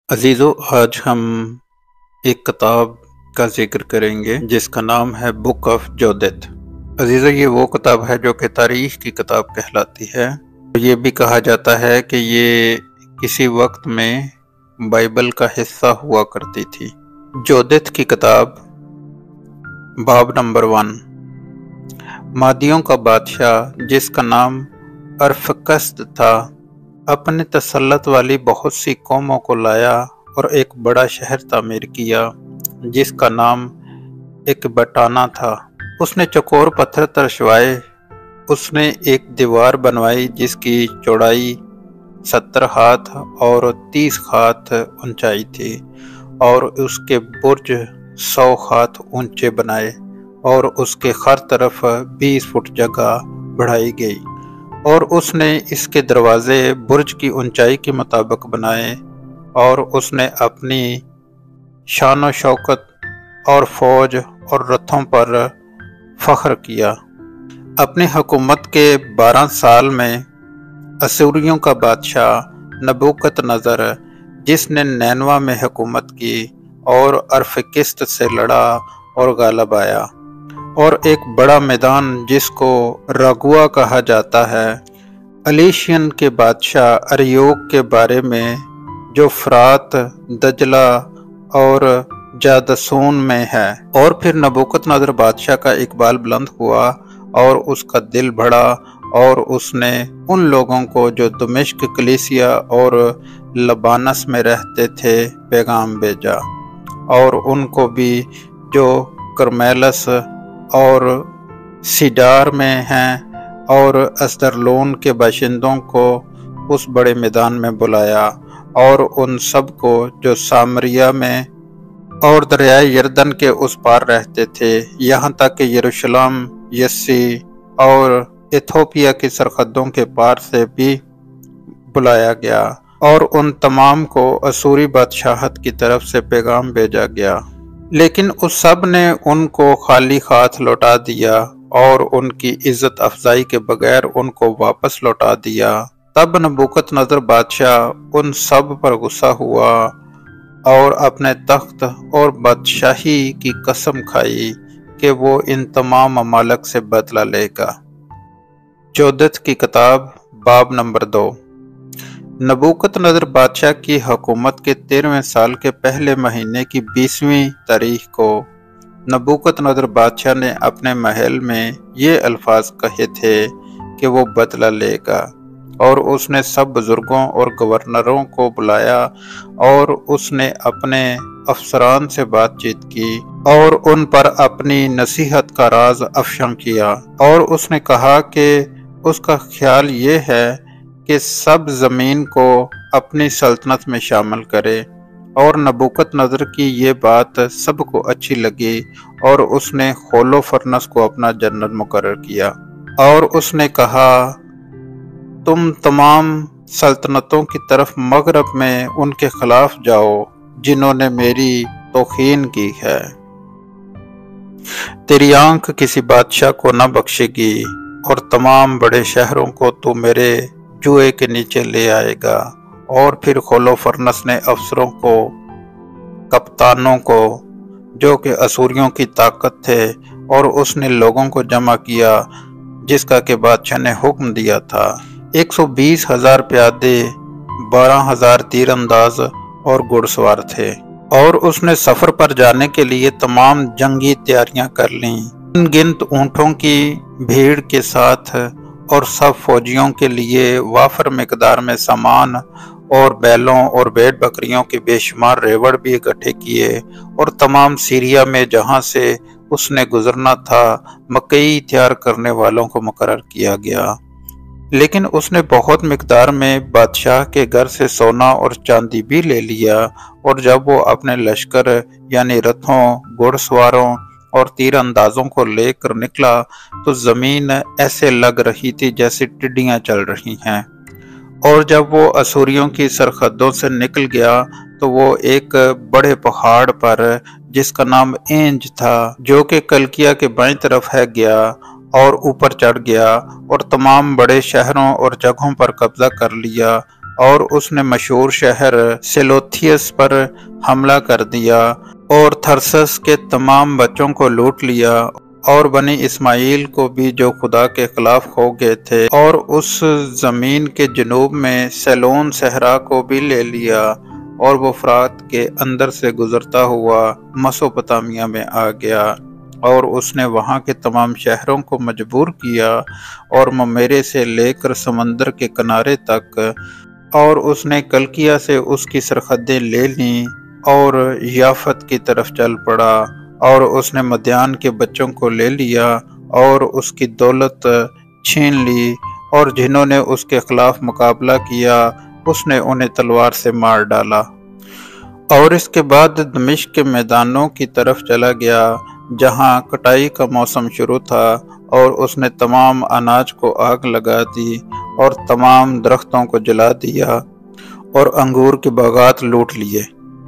अजीज़ों, आज हम एक किताब का ज़िक्र करेंगे जिसका नाम है बुक ऑफ जोदेथ। अजीज़ों, ये वो किताब है जो कि तारीख़ की किताब कहलाती है। ये भी कहा जाता है कि ये किसी वक्त में बाइबल का हिस्सा हुआ करती थी। जोदेथ की किताब, बाब नंबर 1। मादियों का बादशाह जिसका नाम अरफकस्त था, अपने तसल्लत वाली बहुत सी कौमों को लाया और एक बड़ा शहर तामीर किया जिसका नाम एकबटाना था। उसने चौकोर पत्थर तरशवाए। उसने एक दीवार बनवाई जिसकी चौड़ाई 70 हाथ और 30 हाथ ऊंचाई थी, और उसके बुर्ज 100 हाथ ऊंचे बनाए, और उसके हर तरफ 20 फुट जगह बढ़ाई गई। और उसने इसके दरवाजे बुर्ज की ऊंचाई के मुताबिक बनाए, और उसने अपनी शान व शौकत और फौज और रथों पर फख्र किया। अपनी हुकूमत के 12 साल में असूरियों का बादशाह नबूकदनेस्सर, जिसने नैनवा में हुकूमत की और अरफकिस्त से लड़ा और गालिब आया, और एक बड़ा मैदान जिसको रागुआ कहा जाता है, अलीशियन के बादशाह अरयोक के बारे में, जो फरात, दजला और जादसून में है। और फिर नबूकदनेस्सर बादशाह का इकबाल बुलंद हुआ और उसका दिल बढ़ा, और उसने उन लोगों को जो दमिश्क, कलीसिया और लबानस में रहते थे पैगाम भेजा, और उनको भी जो करमेलस और सीडार में हैं और अस्दरलोन के बाशिंदों को उस बड़े मैदान में बुलाया, और उन सब को जो सामरिया में और दरियाए यरदन के उस पार रहते थे, यहाँ तक कि यरूशलेम, यस्सी और इथोपिया की सरहदों के पार से भी बुलाया गया, और उन तमाम को असूरी बादशाहत की तरफ से पैगाम भेजा गया। लेकिन उस सब ने उनको खाली हाथ लौटा दिया और उनकी इज्जत अफजाई के बगैर उनको वापस लौटा दिया। तब नबूकदनेस्सर बादशाह उन सब पर गुस्सा हुआ और अपने तख्त और बादशाही की कसम खाई कि वो इन तमाम ममालिक से बदला लेगा। जोदेथ की किताब, बाब नंबर 2। नबूकदनेस्सर बादशाह की हुकूमत के 13वें साल के पहले महीने की 20वीं तारीख को नबूकदनेस्सर बादशाह ने अपने महल में ये अल्फाज कहे थे कि वो बदला लेगा, और उसने सब बुजुर्गों और गवर्नरों को बुलाया, और उसने अपने अफसरान से बातचीत की और उन पर अपनी नसीहत का राज अफशा किया। और उसने कहा कि उसका ख्याल ये है कि सब ज़मीन को अपनी सल्तनत में शामिल करे। और नबूकदनेस्सर की ये बात सबको अच्छी लगी, और उसने होलोफर्नस को अपना जनरल मुकर्रर किया, और उसने कहा, तुम तमाम सल्तनतों की तरफ मगरब में उनके खिलाफ जाओ जिन्होंने मेरी तौहीन की है। तेरी आंख किसी बादशाह को न बख्शेगी, और तमाम बड़े शहरों को तू मेरे जुए के नीचे ले आएगा। और फिर होलोफर्नस ने अफसरों को, कप्तानों को, जो कि असूरियों की ताकत थे, और उसने लोगों को जमा किया जिसका कि बादशाह ने हुक्म दिया था। 120,000 प्यादे, 12,000 तीरंदाज और घुड़सवार थे, और उसने सफर पर जाने के लिए तमाम जंगी तैयारियां कर लीं। अनगिनत ऊंटों की भीड़ के साथ, और सब फौजियों के लिए वाफर मिकदार में सामान और बैलों और भेड़ बकरियों के बेशुमार रेवड़ भी इकट्ठे किए, और तमाम सीरिया में जहां से उसने गुजरना था मकई तैयार करने वालों को मुकर्रर किया गया। लेकिन उसने बहुत मिकदार में बादशाह के घर से सोना और चांदी भी ले लिया, और जब वो अपने लश्कर यानी रथों, घुड़सवारों और तीरंदाजों को लेकर निकला तो जमीन ऐसे लग रही थी जैसे टिड्डियां चल रही हैं। और जब वो असूरियों की सरहदों से निकल गया तो वो एक बड़े पहाड़ पर, जिसका नाम एंज था, जो कि कलकिया के बाईं तरफ है, गया और ऊपर चढ़ गया, और तमाम बड़े शहरों और जगहों पर कब्जा कर लिया, اور اس نے مشہور شہر سیلوتھیس پر حملہ کر دیا اور تھرسس کے تمام بچوں کو لوٹ لیا اور بنی اسماعیل کو بھی جو خدا کے خلاف ہو گئے تھے، اور اس زمین کے جنوب میں سیلون صحرا کو بھی لے لیا، اور وہ فرات کے اندر سے گزرتا ہوا مسوپتامیہ میں آ گیا، اور اس نے وہاں کے تمام شہروں کو مجبور کیا اور ممیرے سے لے کر سمندر کے کنارے تک، اور اس نے کلکیا سے اس کی سرحدیں لے لیں اور یافت کی طرف چل پڑا، اور اس نے مدیان کے بچوں کو لے لیا اور اس کی دولت چھین لی، اور جنہوں نے اس کے خلاف مقابلہ کیا اس نے انہیں تلوار سے مار ڈالا، اور اس کے بعد دمشق کے میدانوں کی طرف چلا گیا جہاں کٹائی کا موسم شروع تھا، اور اس نے تمام اناج کو آگ لگا دی اور تمام درختوں کو جلا دیا اور انگور کے باغات لوٹ لیے،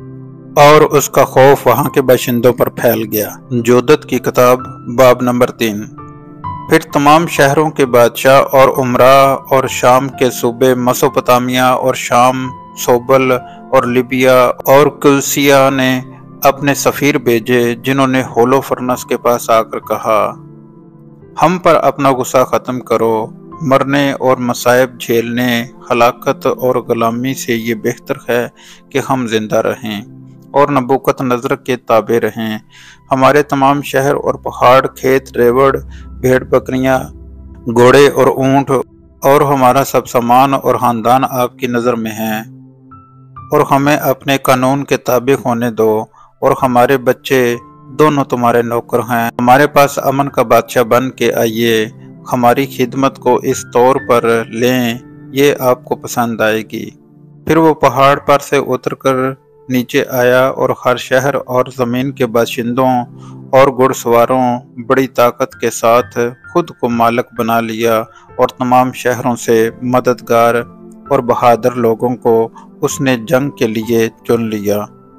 اور اس کا خوف وہاں کے باشندوں پر پھیل گیا۔ جودت کی کتاب باب نمبر 3۔ پھر تمام شہروں کے بادشاہ اور امراء اور شام کے صوبے مسوپتامیہ اور شام، سوبل اور لیبیا اور کلسیا نے اپنے سفیر بھیجے، جنہوں نے ہولو فرنس کے پاس آ کر کہا، ہم پر اپنا غصہ ختم کرو، مرنے اور مصائب جھیلنے، ہلاکت اور غلامی سے یہ بہتر ہے کہ ہم زندہ رہیں اور نبوکت نظر کے تابع رہیں۔ ہمارے تمام شہر اور پہاڑ، کھیت، ریوڑ، بھیڑ بکریاں، گھوڑے اور اونٹ اور ہمارا سب سامان اور خاندان آپ کی نظر میں ہیں، اور ہمیں اپنے قانون کے تابع ہونے دو، اور ہمارے بچے دونوں تمہارے نوکر ہیں۔ ہمارے پاس امن کا بادشاہ بن کے آئیے، ہماری خدمت کو اس طور پر لیں، یہ آپ کو پسند آئے گی۔ پھر وہ پہاڑ پر سے اتر کر نیچے آیا اور ہر شہر اور زمین کے باشندوں اور گھڑ سواروں بڑی طاقت کے ساتھ خود کو مالک بنا لیا، اور تمام شہروں سے مددگار اور بہادر لوگوں کو اس نے جنگ کے لیے چن لیا،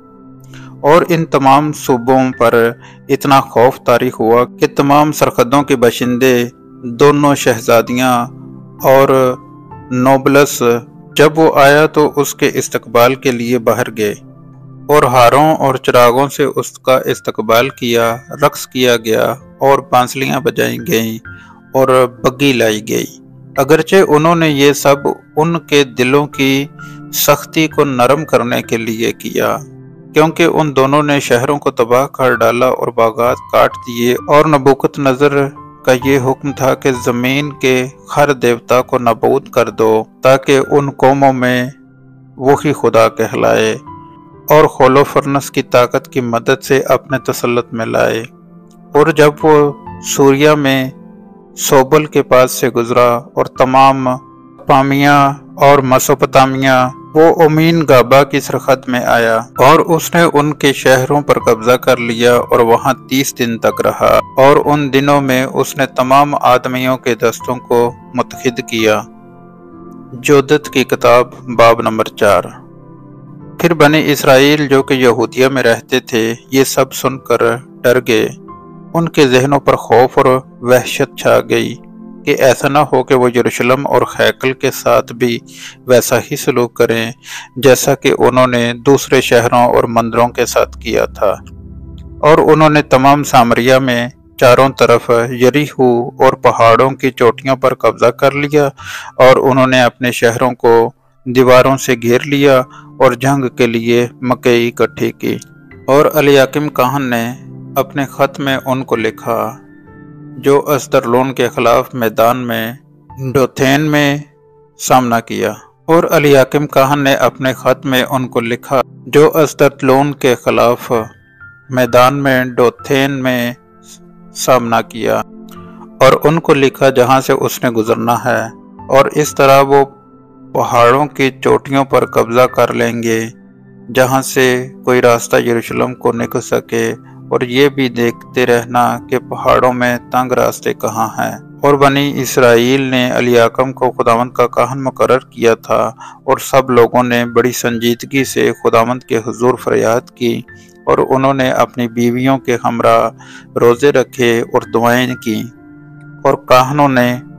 اور ان تمام صوبوں پر اتنا خوف طاری ہوا کہ تمام سرحدوں کے باشندے، دونوں شہزادیاں اور نوبلس جب وہ آیا تو اس کے استقبال کے لیے باہر گئے، اور ہاروں اور چراغوں سے اس کا استقبال کیا، رقص کیا گیا اور بانسلیاں بجائی گئیں اور بگی لائی گئی، اگرچہ انہوں نے یہ سب ان کے دلوں کی سختی کو نرم کرنے کے لیے کیا، کیونکہ ان دونوں نے شہروں کو تباہ کر ڈالا اور باغات کاٹ دیے، اور نبوکت نظر کا یہ حکم تھا کہ زمین کے ہر دیوتا کو نابود کر دو تاکہ ان قوموں میں وہی خدا کہلائے، اور ہولو فرنس کی طاقت کی مدد سے اپنے تسلط میں لائے۔ اور جب وہ سوریا میں سوبل کے پاس سے گزرا اور تمام پامیہ اور مسوپتامیہ، وہ امین گابا کی سرحد میں آیا، اور اس نے ان کے شہروں پر قبضہ کر لیا اور وہاں 30 دن تک رہا، اور ان دنوں میں اس نے تمام آدمیوں کے دستوں کو متحد کیا۔ جودت کی کتاب باب نمبر 4۔ پھر بنی اسرائیل جو کہ یہودیہ میں رہتے تھے یہ سب سن کر ڈر گئے، ان کے ذہنوں پر خوف اور وحشت چھا گئی کہ ایسا نہ ہو کہ وہ یروشلم اور ہیکل کے ساتھ بھی ویسا ہی سلوک کریں جیسا کہ انہوں نے دوسرے شہروں اور مندروں کے ساتھ کیا تھا، اور انہوں نے تمام سامریہ میں چاروں طرف یریحو اور پہاڑوں کی چوٹیوں پر قبضہ کر لیا، اور انہوں نے اپنے شہروں کو دیواروں سے گھیر لیا اور جنگ کے لیے مکئی اکٹھی کی۔ اور الیاکم کاہن نے اپنے خط میں ان کو لکھا جو اسدرلون کے خلاف میدان میں ڈوتھین میں سامنا کیا، اور الیاکم کاہن نے اپنے خط میں ان کو لکھا جو اسدرلون کے خلاف میدان میں ڈوتھین میں سامنا کیا، اور ان کو لکھا جہاں سے اس نے گزرنا ہے، اور اس طرح وہ پہاڑوں کی چوٹیوں پر قبضہ کر لیں گے جہاں سے کوئی راستہ یروشلم کو نکل سکے، اور یہ بھی دیکھتے رہنا کہ پہاڑوں میں تنگ راستے کہاں ہیں۔ اور بنی اسرائیل نے الیاکم کو خداوند کا کاہن مقرر کیا تھا، اور سب لوگوں نے بڑی سنجیدگی سے خداوند کے حضور فریاد کی، اور انہوں نے اپنی بیویوں کے ہمراہ روزے رکھے اور دعائیں کی، اور کاہنوں نے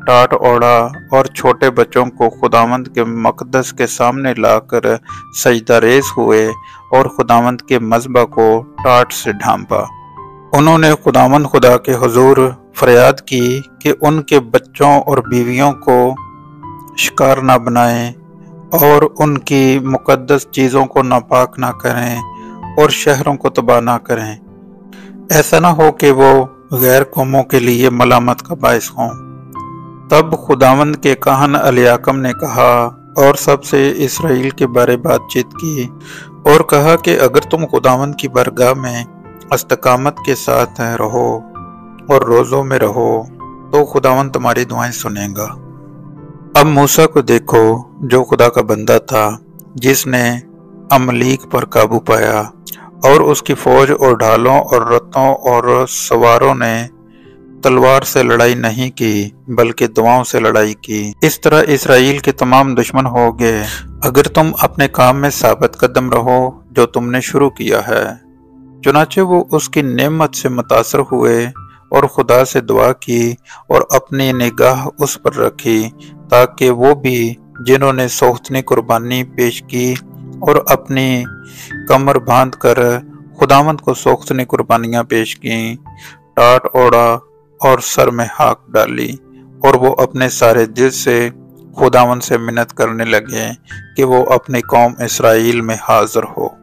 टाट ओढ़ा और छोटे बच्चों को खुदावंद के मकदस के सामने लाकर सजदा रेज़ हुए और खुदावंद के मज़बा को टाट से ढांपा। उन्होंने खुदावंद खुदा के हुजूर फरियाद की कि उनके बच्चों और बीवियों को शिकार न बनाएं और उनकी मुकद्दस चीज़ों को नापाक ना करें और शहरों को तबाह ना करें। ऐसा ना हो कि वो गैर कौमों के लिए मलामत का बायस हों। तब खुदावंद के काहन एलियाकीम ने कहा और सबसे इसराइल के बारे बातचीत की और कहा कि अगर तुम खुदावंद की बरगाह में इस्तकामत के साथ रहो और रोज़ों में रहो तो खुदावंद तुम्हारी दुआएं सुनेगा। अब मूसा को देखो जो खुदा का बंदा था, जिसने अमलीक पर काबू पाया और उसकी फौज और ढालों और रथों और सवारों ने तलवार से लड़ाई नहीं की बल्कि दुआओं से लड़ाई की। इस तरह इसराइल के तमाम दुश्मन हो गए अगर तुम अपने काम में साबित कदम रहो जो तुमने शुरू किया है। चुनाचे वो उसकी नेमत से मुतासर हुए और खुदा से दुआ की और अपनी निगाह उस पर रखी ताकि वो भी जिन्होंने सोख्तनी कुर्बानी पेश की और अपनी कमर बांध कर खुदावंद को सोख्तनी कुर्बानियां पेश की, टाट ओढ़ा और सर में हाक डाली और वो अपने सारे दिल से खुदावंद से मिन्नत करने लगे कि वो अपनी कौम इसराइल में हाजिर हो।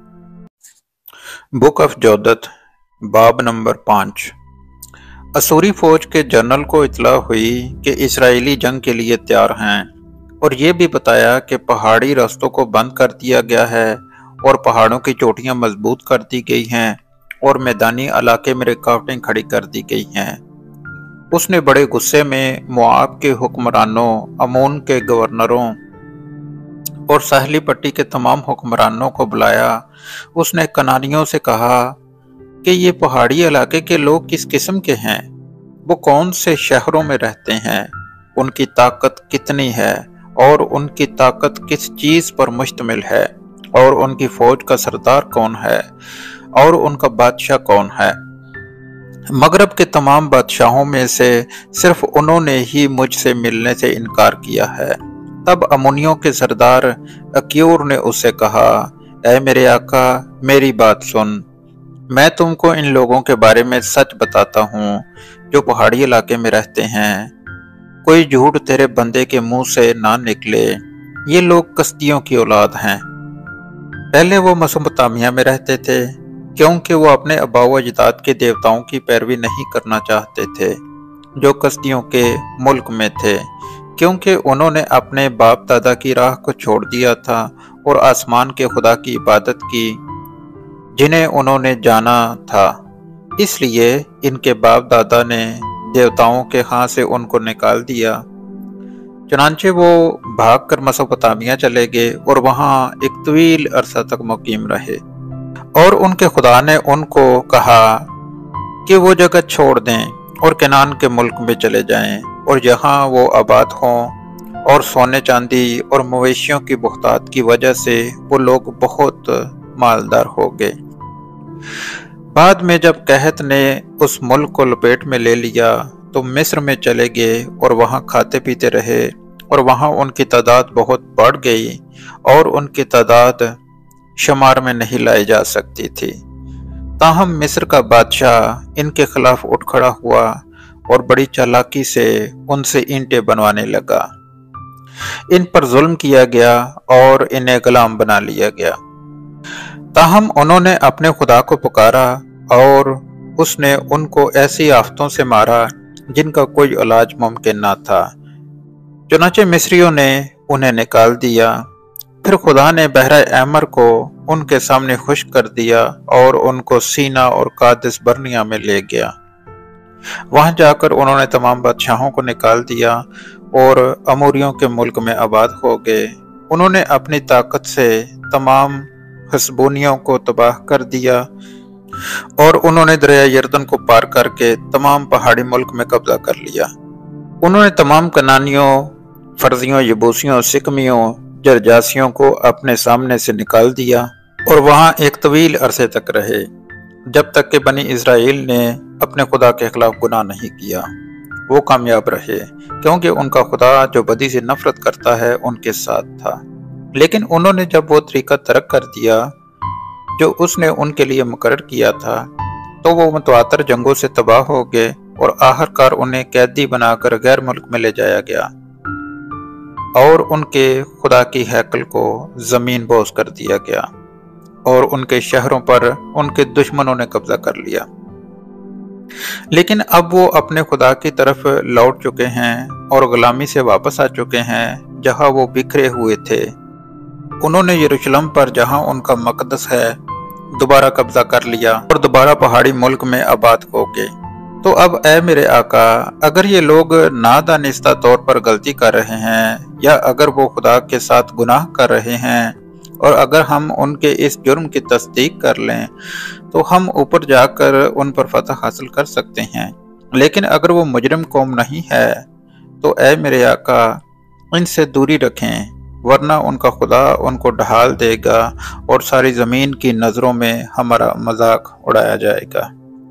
बुक ऑफ जोदत बाब नंबर 5। असूरी फौज के जनरल को इतला हुई कि इसराइली जंग के लिए तैयार हैं और ये भी बताया कि पहाड़ी रास्तों को बंद कर दिया गया है और पहाड़ों की चोटियां मजबूत कर दी गई हैं और मैदानी इलाके में रुकावटें खड़ी कर दी गई हैं। उसने बड़े गुस्से में मोआब के हुक्मरानों, अमोन के गवर्नरों और साहली पट्टी के तमाम हुक्मरानों को बुलाया। उसने कनानियों से कहा कि ये पहाड़ी इलाके के लोग किस किस्म के हैं, वो कौन से शहरों में रहते हैं, उनकी ताकत कितनी है और उनकी ताकत किस चीज पर मुश्तमिल है और उनकी फौज का सरदार कौन है और उनका बादशाह कौन है। मगरब के तमाम बादशाहों में से सिर्फ उन्होंने ही मुझसे मिलने से इनकार किया है। तब अमोनियों के सरदार अक्यूर ने उससे कहा, ऐ मेरे आका, मेरी बात सुन। मैं तुमको इन लोगों के बारे में सच बताता हूँ जो पहाड़ी इलाके में रहते हैं। कोई झूठ तेरे बंदे के मुंह से ना निकले। ये लोग कस्दियों की औलाद हैं। पहले वो मेसोपोटामिया में रहते थे क्योंकि वो अपने आबाओ अजदाद के देवताओं की पैरवी नहीं करना चाहते थे जो कस्दियों के मुल्क में थे, क्योंकि उन्होंने अपने बाप दादा की राह को छोड़ दिया था और आसमान के खुदा की इबादत की जिन्हें उन्होंने जाना था। इसलिए इनके बाप दादा ने देवताओं के हाथ से उनको निकाल दिया। चुनांचे वो भागकर मेसोपोटामिया चले गए और वहां एक तवील अरसा तक मुकीम रहे और उनके खुदा ने उनको कहा कि वो जगह छोड़ दें और कनान के मुल्क में चले जाएं और जहां वो आबाद हों और सोने चांदी और मवेशियों की बहुतात की वजह से वो लोग बहुत मालदार हो गए। बाद में जब कहत ने उस मुल्क को लपेट में ले लिया तो मिस्र में चले गए और वहां खाते पीते रहे और वहां उनकी तादाद बहुत बढ़ गई और उनकी तादाद शुमार में नहीं लाई जा सकती थी। ताहम मिस्र का बादशाह इनके खिलाफ उठ खड़ा हुआ और बड़ी चालाकी से उनसे ईंटें बनवाने लगा। इन पर जुल्म किया गया और इन्हें गुलाम बना लिया गया। ताहम उन्होंने अपने खुदा को पुकारा और उसने उनको ऐसी आफतों से मारा जिनका कोई इलाज मुमकिन ना था। चुनाचे मिस्रियों ने उन्हें निकाल दिया। फिर खुदा ने बहरा एमर को उनके सामने खुश्क कर दिया और उनको सीना और कादिस बर्निया में ले गया। वहां जाकर उन्होंने तमाम बादशाहों को निकाल दिया और अमूरियों के मुल्क में आबाद हो गए। उन्होंने अपनी ताकत से तमाम हसबूनियों को तबाह कर दिया और उन्होंने दरिया यर्दन को पार करके तमाम पहाड़ी मुल्क में कब्जा कर लिया। उन्होंने तमाम कनानियों, फर्जियों, यबूसियों, सिकमियों, जरजासियों को अपने सामने से निकाल दिया और वहां एक तवील अरसे तक रहे जब तक कि बनी इज़राइल ने अपने खुदा के खिलाफ गुनाह नहीं किया। वो कामयाब रहे, क्योंकि उनका खुदा जो बदी से नफरत करता है उनके साथ था। लेकिन उन्होंने जब वो तरीका तर्क कर दिया जो उसने उनके लिए मुकर्रर किया था, तो वो मुतवातर जंगों से तबाह हो गए और आखिरकार उन्हें कैदी बनाकर गैर मुल्क में ले जाया गया और उनके खुदा की हैकल को जमीन बोस कर दिया गया और उनके शहरों पर उनके दुश्मनों ने कब्जा कर लिया। लेकिन अब वो अपने खुदा की तरफ लौट चुके हैं और गुलामी से वापस आ चुके हैं जहां वो बिखरे हुए थे। उन्होंने यरूशलेम पर जहां उनका मकदस है दोबारा कब्जा कर लिया और दोबारा पहाड़ी मुल्क में आबाद हो गए। तो अब ए मेरे आका, अगर ये लोग नादानिस्ता तौर पर गलती कर रहे हैं या अगर वो खुदा के साथ गुनाह कर रहे हैं और अगर हम उनके इस जुर्म की तस्दीक कर लें तो हम ऊपर जाकर उन पर फतह हासिल कर सकते हैं। लेकिन अगर वो मुजरिम कौम नहीं है तो ए मेरे आका, इनसे दूरी रखें, वरना उनका खुदा उनको ढाल देगा और सारी जमीन की नजरों में हमारा मजाक उड़ाया जाएगा।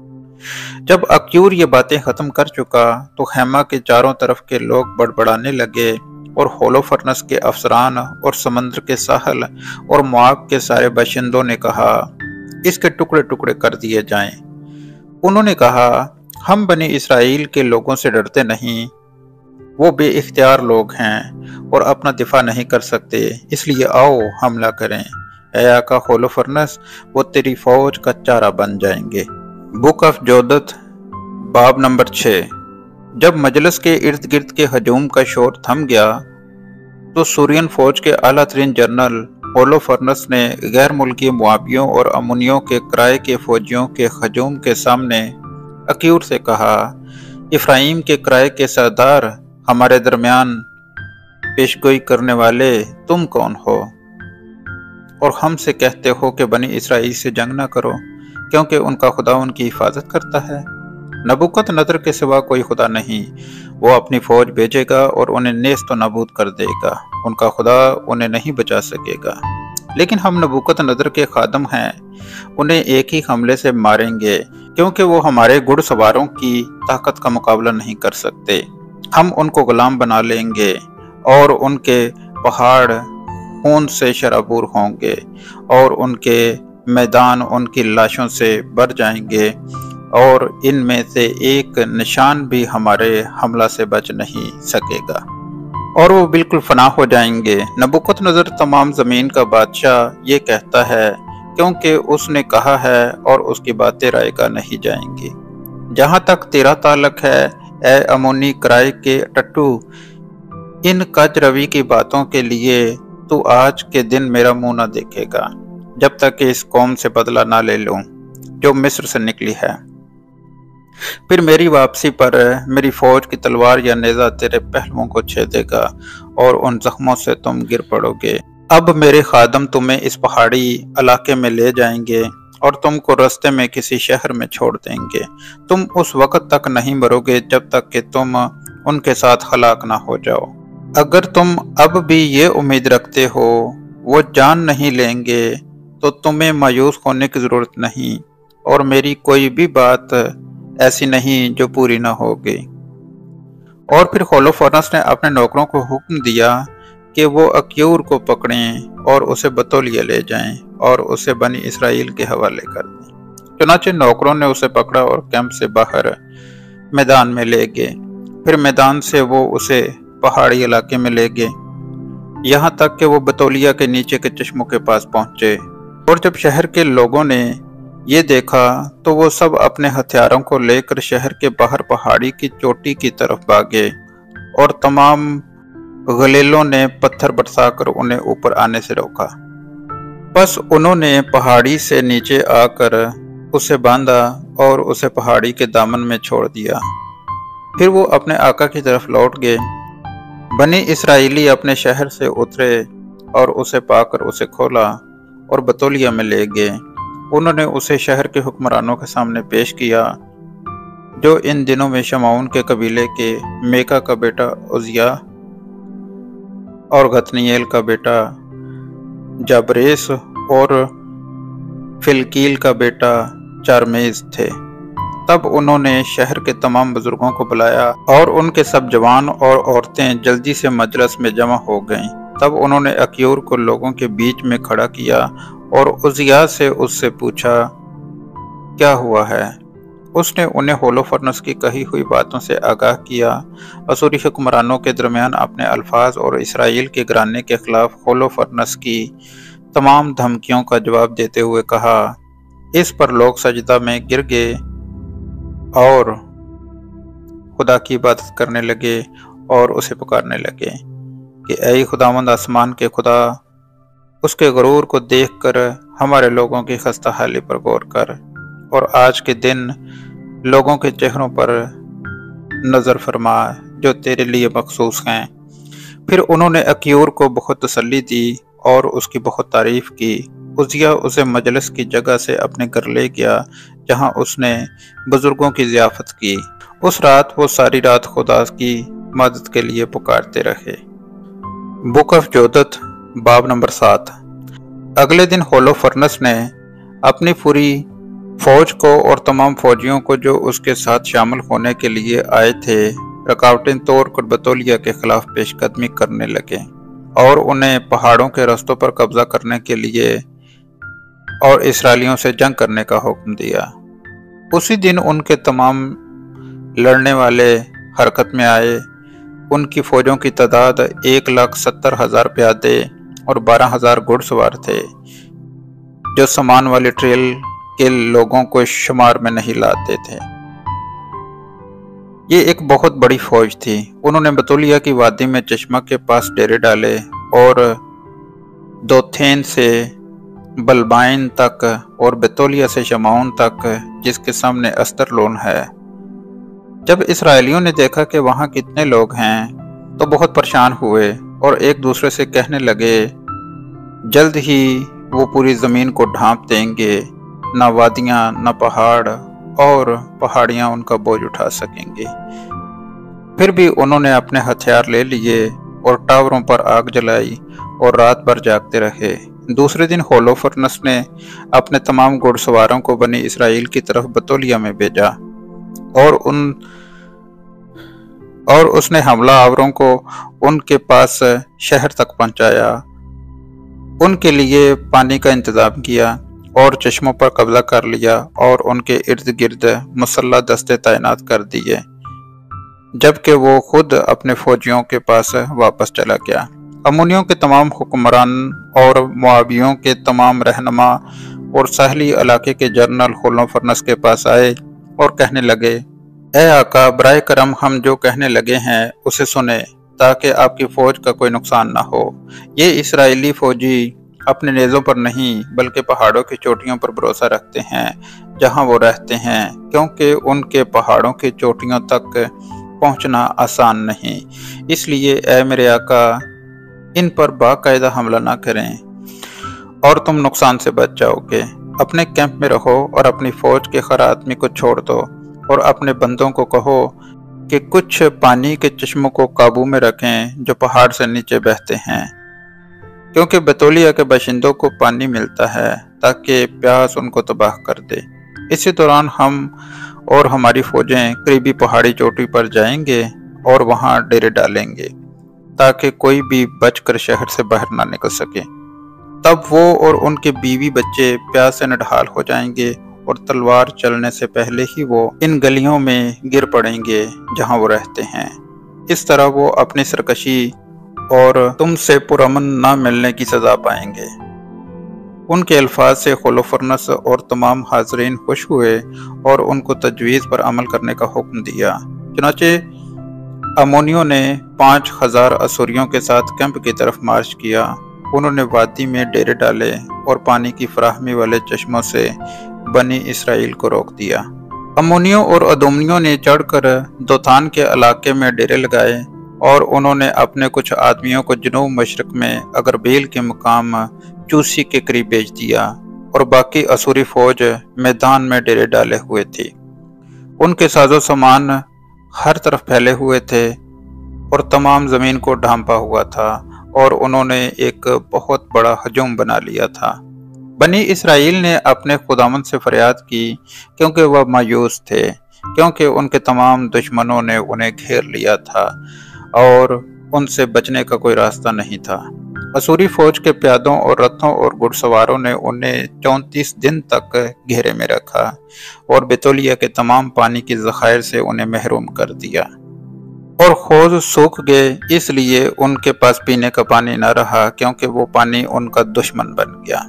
जब अक्यूर ये बातें खत्म कर चुका तो खैमा के चारों तरफ के लोग बड़बड़ाने लगे और होलोफर्नस के अफसरान और समंदर के साहल और मुआब के सारे बाशिंदों ने कहा, इसके टुकड़े टुकड़े कर दिए जाएं। उन्होंने कहा, हम बनी इसराइल के लोगों से डरते नहीं, वो बेइख्तियार लोग हैं और अपना दिफा नहीं कर सकते, इसलिए आओ हमला करें। ऐ आका होलोफर्नस, वो तेरी फौज का चारा बन जाएंगे। बुक ऑफ जोदत बाब नंबर 6। जब मजलिस के इर्द गिर्द के हजूम का शोर थम गया तो सूरियन फौज के आला तरीन जनरल होलोफर्नस ने गैर मुल्की मुआबियों और अमुनियों के किराए के फौजियों के हजूम के सामने अक्यूर से कहा, इफ्राइम के किराए के सरदार, हमारे दरमियान पेशगोई करने वाले तुम कौन हो और हमसे कहते हो कि बनी इसराइल से जंग ना करो, क्योंकि उनका खुदा उनकी हिफाजत करता है। नबूकदनेस्सर के सिवा कोई खुदा नहीं, वो अपनी फौज भेजेगा और उन्हें नेस्त नाबूद कर देगा, उनका खुदा उन्हें नहीं बचा सकेगा। लेकिन हम नबूकदनेस्सर के खादम हैं, उन्हें एक ही हमले से मारेंगे, क्योंकि वो हमारे घुड़सवारों की ताकत का मुकाबला नहीं कर सकते। हम उनको गुलाम बना लेंगे और उनके पहाड़ खून से शराबूर होंगे और उनके मैदान उनकी लाशों से भर जाएंगे और इनमें से एक निशान भी हमारे हमला से बच नहीं सकेगा और वो बिल्कुल फना हो जाएंगे। नबूकदनेस्सर तमाम जमीन का बादशाह ये कहता है, क्योंकि उसने कहा है और उसकी बातें रायगा नहीं जाएंगी। जहां तक तेरा ताल्लुक है ए अमोनी किराए के टट्टू, इन कज रवि की बातों के लिए तू आज के दिन मेरा मुंह न देखेगा जब तक कि इस कौम से बदला ना ले लूं जो मिस्र से निकली है। फिर मेरी वापसी पर मेरी फौज की तलवार या नेजा तेरे पहलुओं को छेदेगा और उन जख्मों से तुम गिर पड़ोगे। अब मेरे खादम तुम्हें इस पहाड़ी इलाके में ले जाएंगे और तुमको रास्ते में किसी शहर में छोड़ देंगे। तुम उस वक्त तक नहीं मरोगे जब तक कि तुम उनके साथ हलाक ना हो जाओ। अगर तुम अब भी ये उम्मीद रखते हो वो जान नहीं लेंगे तो तुम्हें मायूस होने की जरूरत नहीं, और मेरी कोई भी बात ऐसी नहीं जो पूरी ना होगी। और फिर होलोफर्नस ने अपने नौकरों को हुक्म दिया कि वो अक्यूर को पकड़ें और उसे बतौलिया ले जाएं और उसे बनी इसराइल के हवाले कर दें। चुनाचे नौकरों ने उसे पकड़ा और कैंप से बाहर मैदान में ले गए। फिर मैदान से वो उसे पहाड़ी इलाके में ले गए, यहाँ तक कि वो बतौलिया के नीचे के चश्मों के पास पहुंचे। और जब शहर के लोगों ने ये देखा तो वो सब अपने हथियारों को लेकर शहर के बाहर पहाड़ी की चोटी की तरफ भागे और तमाम गलीलों ने पत्थर बरसाकर उन्हें ऊपर आने से रोका। बस उन्होंने पहाड़ी से नीचे आकर उसे बांधा और उसे पहाड़ी के दामन में छोड़ दिया। फिर वो अपने आका की तरफ लौट गए। बनी इसराइली अपने शहर से उतरे और उसे पाकर उसे खोला और बतौलिया में ले गए। उन्होंने उसे शहर के हुक्मरानों के सामने पेश किया, जो इन दिनों में शमाउन के कबीले के मेका का बेटा उजिया और गतनिएल का बेटा जाबरेस और फिलकील का बेटा चारमेज थे। تب انہوں نے شہر کے تمام بزرگوں کو بلایا اور ان کے سب جوان اور عورتیں جلدی سے مجلس میں جمع ہو گئیں۔ تب انہوں نے اکیور کو لوگوں کے بیچ میں کھڑا کیا اور عزیا سے اس سے پوچھا، کیا ہوا ہے؟ اس نے انہیں ہولوفرنس کی کہی ہوئی باتوں سے آگاہ کیا۔ اسوری حکمرانوں کے درمیان اپنے الفاظ اور اسرائیل کے گھرانے کے خلاف ہولوفرنس کی تمام دھمکیوں کا جواب دیتے ہوئے کہا۔ اس پر لوگ سجدہ میں گر گئے اور خدا کی عبادت کرنے لگے اور اسے پکارنے لگے کہ اے خداوند آسمان کے خدا، اس کے غرور کو دیکھ کر ہمارے لوگوں کی خستہ حالی پر غور کر، اور آج کے دن لوگوں کے چہروں پر نظر فرما جو تیرے لیے مخصوص ہیں۔ پھر انہوں نے اکیور کو بہت تسلی دی اور اس کی بہت تعریف کی۔ عزیا اسے مجلس کی جگہ سے اپنے گھر لے گیا جہاں اس نے بزرگوں کی ضیافت کی۔ اس رات وہ ساری رات خدا کی مدد کے لیے پکارتے رہے۔ بک آف جودت باب نمبر 7۔ اگلے دن ہولوفرنس نے اپنی پوری فوج کو اور تمام فوجیوں کو جو اس کے ساتھ شامل ہونے کے لیے آئے تھے رکاوٹیں توڑ کر بطولیہ کے خلاف پیش قدمی کرنے لگے اور انہیں پہاڑوں کے رستوں پر قبضہ کرنے کے لیے اور اسرائیلیوں سے جنگ کرنے کا حکم دیا۔ اسی دن ان کے تمام لڑنے والے حرکت میں آئے۔ ان کی فوجوں کی تعداد 1,70,000 پیادے اور 12,000 گھڑ سوار تھے جو سامان والی ٹریل کے لوگوں کو شمار میں نہیں لاتے تھے۔ یہ ایک بہت بڑی فوج تھی۔ انہوں نے بطولیہ کی وادی میں چشمہ کے پاس ڈیرے ڈالے اور دوتھین سے بلبائن تک اور بطولیہ سے شمعون تک جس کے سامنے استرلون ہے۔ جب اسرائیلیوں نے دیکھا کہ وہاں کتنے لوگ ہیں تو بہت پریشان ہوئے اور ایک دوسرے سے کہنے لگے، جلد ہی وہ پوری زمین کو ڈھانپ دیں گے، نہ وادیاں نہ پہاڑ اور پہاڑیاں ان کا بوجھ اٹھا سکیں گے۔ پھر بھی انہوں نے اپنے ہتھیار لے لیے اور ٹاوروں پر آگ جلائی اور رات بھر جاگتے رہے۔ دوسرے دن ہولوفرنس نے اپنے تمام گھڑ سواروں کو بنی اسرائیل کی طرف بطولیہ میں بھیجا اور اس نے حملہ آوروں کو ان کے پاس شہر تک پہنچایا، ان کے لیے پانی کا انتظام کیا اور چشموں پر قبضہ کر لیا اور ان کے ارد گرد مسلح دستے تعینات کر دیے، جبکہ وہ خود اپنے فوجیوں کے پاس واپس چلا گیا۔ امونیوں کے تمام حکمران اور موابیوں کے تمام رہنما اور ساحلی علاقے کے جنرل ہولوفرنس کے پاس آئے اور کہنے لگے، اے آقا، برائے کرم ہم جو کہنے لگے ہیں اسے سنیں تاکہ آپ کی فوج کا کوئی نقصان نہ ہو۔ یہ اسرائیلی فوجی اپنے نیزوں پر نہیں بلکہ پہاڑوں کی چوٹیوں پر بھروسہ رکھتے ہیں جہاں وہ رہتے ہیں، کیونکہ ان کے پہاڑوں کی چوٹیوں تک پہنچنا آسان نہیں۔ اس لیے اے میرے آقا، ان پر باقاعدہ حملہ نہ کریں اور تم نقصان سے بچ جاؤ گے۔ اپنے کیمپ میں رہو اور اپنی فوج کے ہر آدمی کو چھوڑ دو اور اپنے بندوں کو کہو کہ کچھ پانی کے چشموں کو قابو میں رکھیں جو پہاڑ سے نیچے بہتے ہیں، کیونکہ بطولیہ کے باشندوں کو پانی ملتا ہے تاکہ پیاس ان کو تباہ کر دے۔ اسی دوران ہم اور ہماری فوجیں قریبی پہاڑی چوٹی پر جائیں گے اور وہاں ڈیرے ڈالیں گے تاکہ کوئی بھی بچ کر شہر سے باہر نہ نکل سکے۔ تب وہ اور ان کے بیوی بچے پیاس سے نڈھال ہو جائیں گے اور تلوار چلنے سے پہلے ہی وہ ان گلیوں میں گر پڑیں گے جہاں وہ رہتے ہیں۔ اس طرح وہ اپنی سرکشی اور تم سے پرامن نہ ملنے کی سزا پائیں گے۔ ان کے الفاظ سے ہولوفرنس اور تمام حاضرین خوش ہوئے اور ان کو تجویز پر عمل کرنے کا حکم دیا۔ چنانچہ امونیوں نے 5,000 اسوریوں کے ساتھ کیمپ کی طرف مارچ کیا۔ انہوں نے وادی میں ڈیرے ڈالے اور پانی کی فراہمی والے چشموں سے بنی اسرائیل کو روک دیا۔ امونیوں اور ادومیوں نے چڑھ کر دوتان کے علاقے میں ڈیرے لگائے اور انہوں نے اپنے کچھ آدمیوں کو جنوب مشرق میں اگربیل کے مقام چوسی کے قریب بھیج دیا اور باقی اسوری فوج میدان میں ڈیرے ڈالے ہوئے تھی۔ ان کے ساز و سامان ہر طرف پھیلے ہوئے تھے اور تمام زمین کو ڈھانپا ہوا تھا اور انہوں نے ایک بہت بڑا ہجوم بنا لیا تھا۔ बनी इसराइल ने अपने खुदावंद से फरियाद की क्योंकि वह मायूस थे, क्योंकि उनके तमाम दुश्मनों ने उन्हें घेर लिया था और उनसे बचने का कोई रास्ता नहीं था। असूरी फौज के प्यादों और रथों और घुड़सवारों ने उन्हें 34 दिन तक घेरे में रखा और बेतौलिया के तमाम पानी की ज़खायर से उन्हें महरूम कर दिया। और हौज सूख गए, इसलिए उनके पास पीने का पानी न रहा, क्योंकि वो पानी उनका दुश्मन बन गया।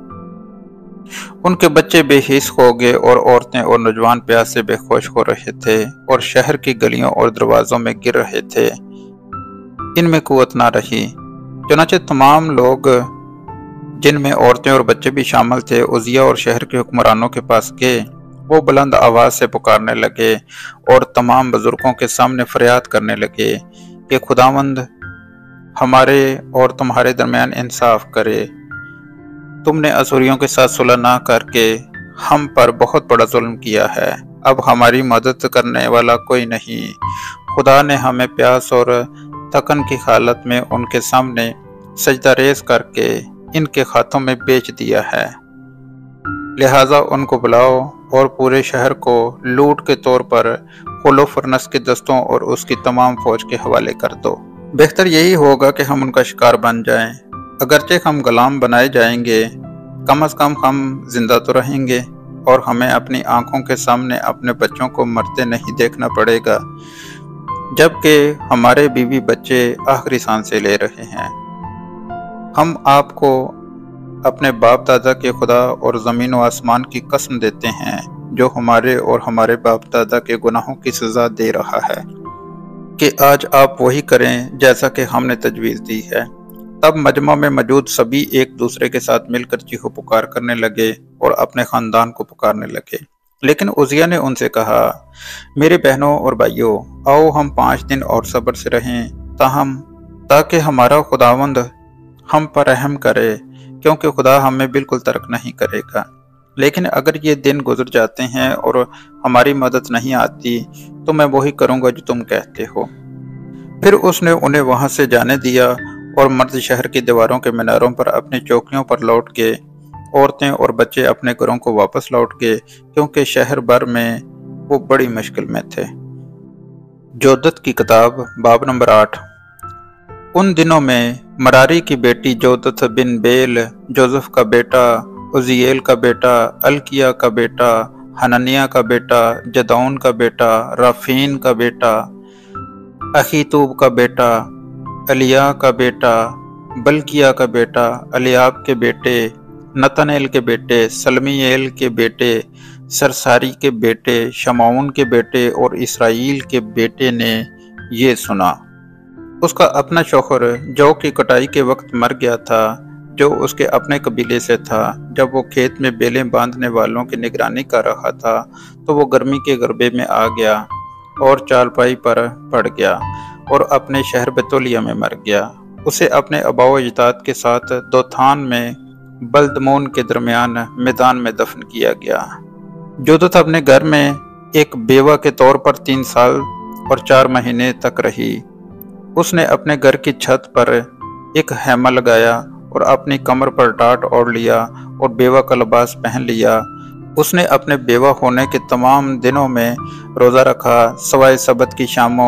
उनके बच्चे बेहिस हो गए और औरतें और नौजवान प्यास से बेहोश हो रहे थे और शहर की गलियों और दरवाजों में गिर रहे थे। इनमें कुव्वत ना रही। चुनांचे तमाम लोग, जिनमें औरतें और बच्चे भी शामिल थे, उजिया और शहर के हुक्मरानों के पास गए। वो बुलंद आवाज से पुकारने लगे और तमाम बुजुर्गों के सामने फरियाद करने लगे कि खुदावंद हमारे और तुम्हारे दरमियान इंसाफ करे। तुमने असूरियों के साथ सुलह ना करके हम पर बहुत बड़ा जुल्म किया है। अब हमारी मदद करने वाला कोई नहीं। खुदा ने हमें प्यास और थकन की हालत में उनके सामने सजदा रेज़ करके इनके हाथों में बेच दिया है। लिहाजा उनको बुलाओ और पूरे शहर को लूट के तौर पर होलोफरनस के दस्तों और उसकी तमाम फौज के हवाले कर दो। बेहतर यही होगा कि हम उनका शिकार बन जाएं। अगरचे हम गुलाम बनाए जाएंगे, कम से कम हम जिंदा तो रहेंगे और हमें अपनी आंखों के सामने अपने बच्चों को मरते नहीं देखना पड़ेगा, जबकि हमारे बीवी बच्चे आखिरी सांसें ले रहे हैं। हम आपको अपने बाप दादा के खुदा और ज़मीन व आसमान की कसम देते हैं, जो हमारे और हमारे बाप दादा के गुनाहों की सज़ा दे रहा है, कि आज आप वही करें जैसा कि हमने तजवीज़ दी है। तब मजमा में मौजूद सभी एक दूसरे के साथ मिलकर चीखो पुकार करने लगे और अपने ख़ानदान को पुकारने लगे। लेकिन उजिया ने उनसे कहा, मेरे बहनों और भाइयों, आओ हम 5 दिन और सब्र से रहें, ताकि हमारा खुदावंद हम पर रहम करे, क्योंकि खुदा हमें बिल्कुल तर्क नहीं करेगा। लेकिन अगर ये दिन गुजर जाते हैं और हमारी मदद नहीं आती, तो मैं वही करूँगा जो तुम कहते हो। फिर उसने उन्हें वहाँ से जाने दिया और मर्द शहर की दीवारों के मीनारों पर अपनी चौकियों पर लौट गए। औरतें और बच्चे अपने घरों को वापस लौट गए, क्योंकि शहर भर में वो बड़ी मुश्किल में थे। जोदत की किताब बाब नंबर 8। उन दिनों में मरारी की बेटी जोदत बिन बेल, जोसेफ का बेटा, उजिएल का बेटा, अलकिया का बेटा, हननिया का बेटा, जदौन का बेटा, राफीन का बेटा, अखीतूब का बेटा, अलिया का बेटा, बल्किया का बेटा, अलियाब के बेटे, नतनेल के बेटे, सलमीएल के बेटे, सरसारी के बेटे, शमाउन के बेटे और इसराइल के बेटे ने ये सुना। उसका अपना शौहर जौ की कटाई के वक्त मर गया था, जो उसके अपने कबीले से था। जब वो खेत में बेलें बांधने वालों की निगरानी कर रहा था, तो वो गर्मी के गरबे में आ गया और चारपाई पर पड़ गया और अपने शहर बेतौलिया में मर गया। उसे अपने अबाव अजदाद के साथ दोथान में बल्दमोन के दरमियान मैदान में दफन किया गया। जोदत अपने घर में एक बेवा के तौर पर 3 साल और 4 महीने तक रही। उसने अपने घर की छत पर एक हैमा लगाया और अपनी कमर पर टाट ओढ़ लिया और बेवा का लिबास पहन लिया। उसने अपने बेवा होने के तमाम दिनों में रोज़ा रखा, सवाए सबत की शामों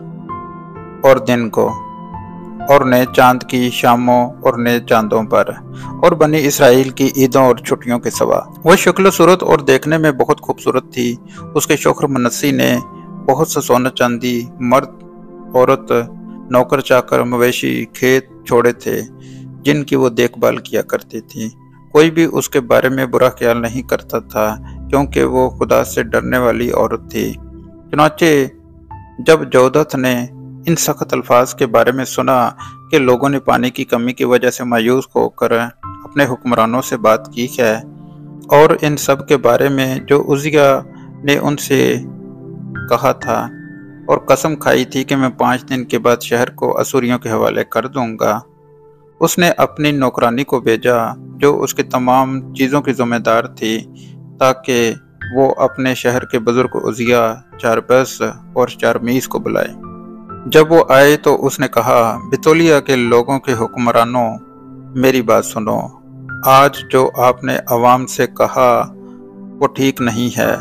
और दिन को, और नए चांद की शामों और नए चांदों पर, और बनी इसराइल की ईदों और छुट्टियों के सिवा। वह शक्ल सूरत और देखने में बहुत खूबसूरत थी। उसके शौहर मनस्सी ने बहुत सा सोना चांदी, मर्द औरत, नौकर चाकर, मवेशी, खेत छोड़े थे, जिनकी वो देखभाल किया करती थी। कोई भी उसके बारे में बुरा ख्याल नहीं करता था, क्योंकि वो खुदा से डरने वाली औरत थी। चुनांचे जब जोदत ने इन सख्त अल्फाज के बारे में सुना कि लोगों ने पानी की कमी की वजह से मायूस होकर अपने हुक्मरानों से बात की है, और इन सब के बारे में जो उजिया ने उनसे कहा था और कसम खाई थी कि मैं 5 दिन के बाद शहर को असूरियों के हवाले कर दूंगा, उसने अपनी नौकरानी को भेजा, जो उसकी तमाम चीज़ों की जिम्मेदार थी, ताकि वो अपने शहर के बुजुर्ग उजिया, चारबस और चारमीस को बुलाए। जब वो आए तो उसने कहा, बेतौलिया के लोगों के हुक्मरानों, मेरी बात सुनो। آج جو آپ نے عوام سے کہا وہ ٹھیک نہیں ہے۔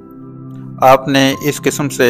آپ نے اس قسم سے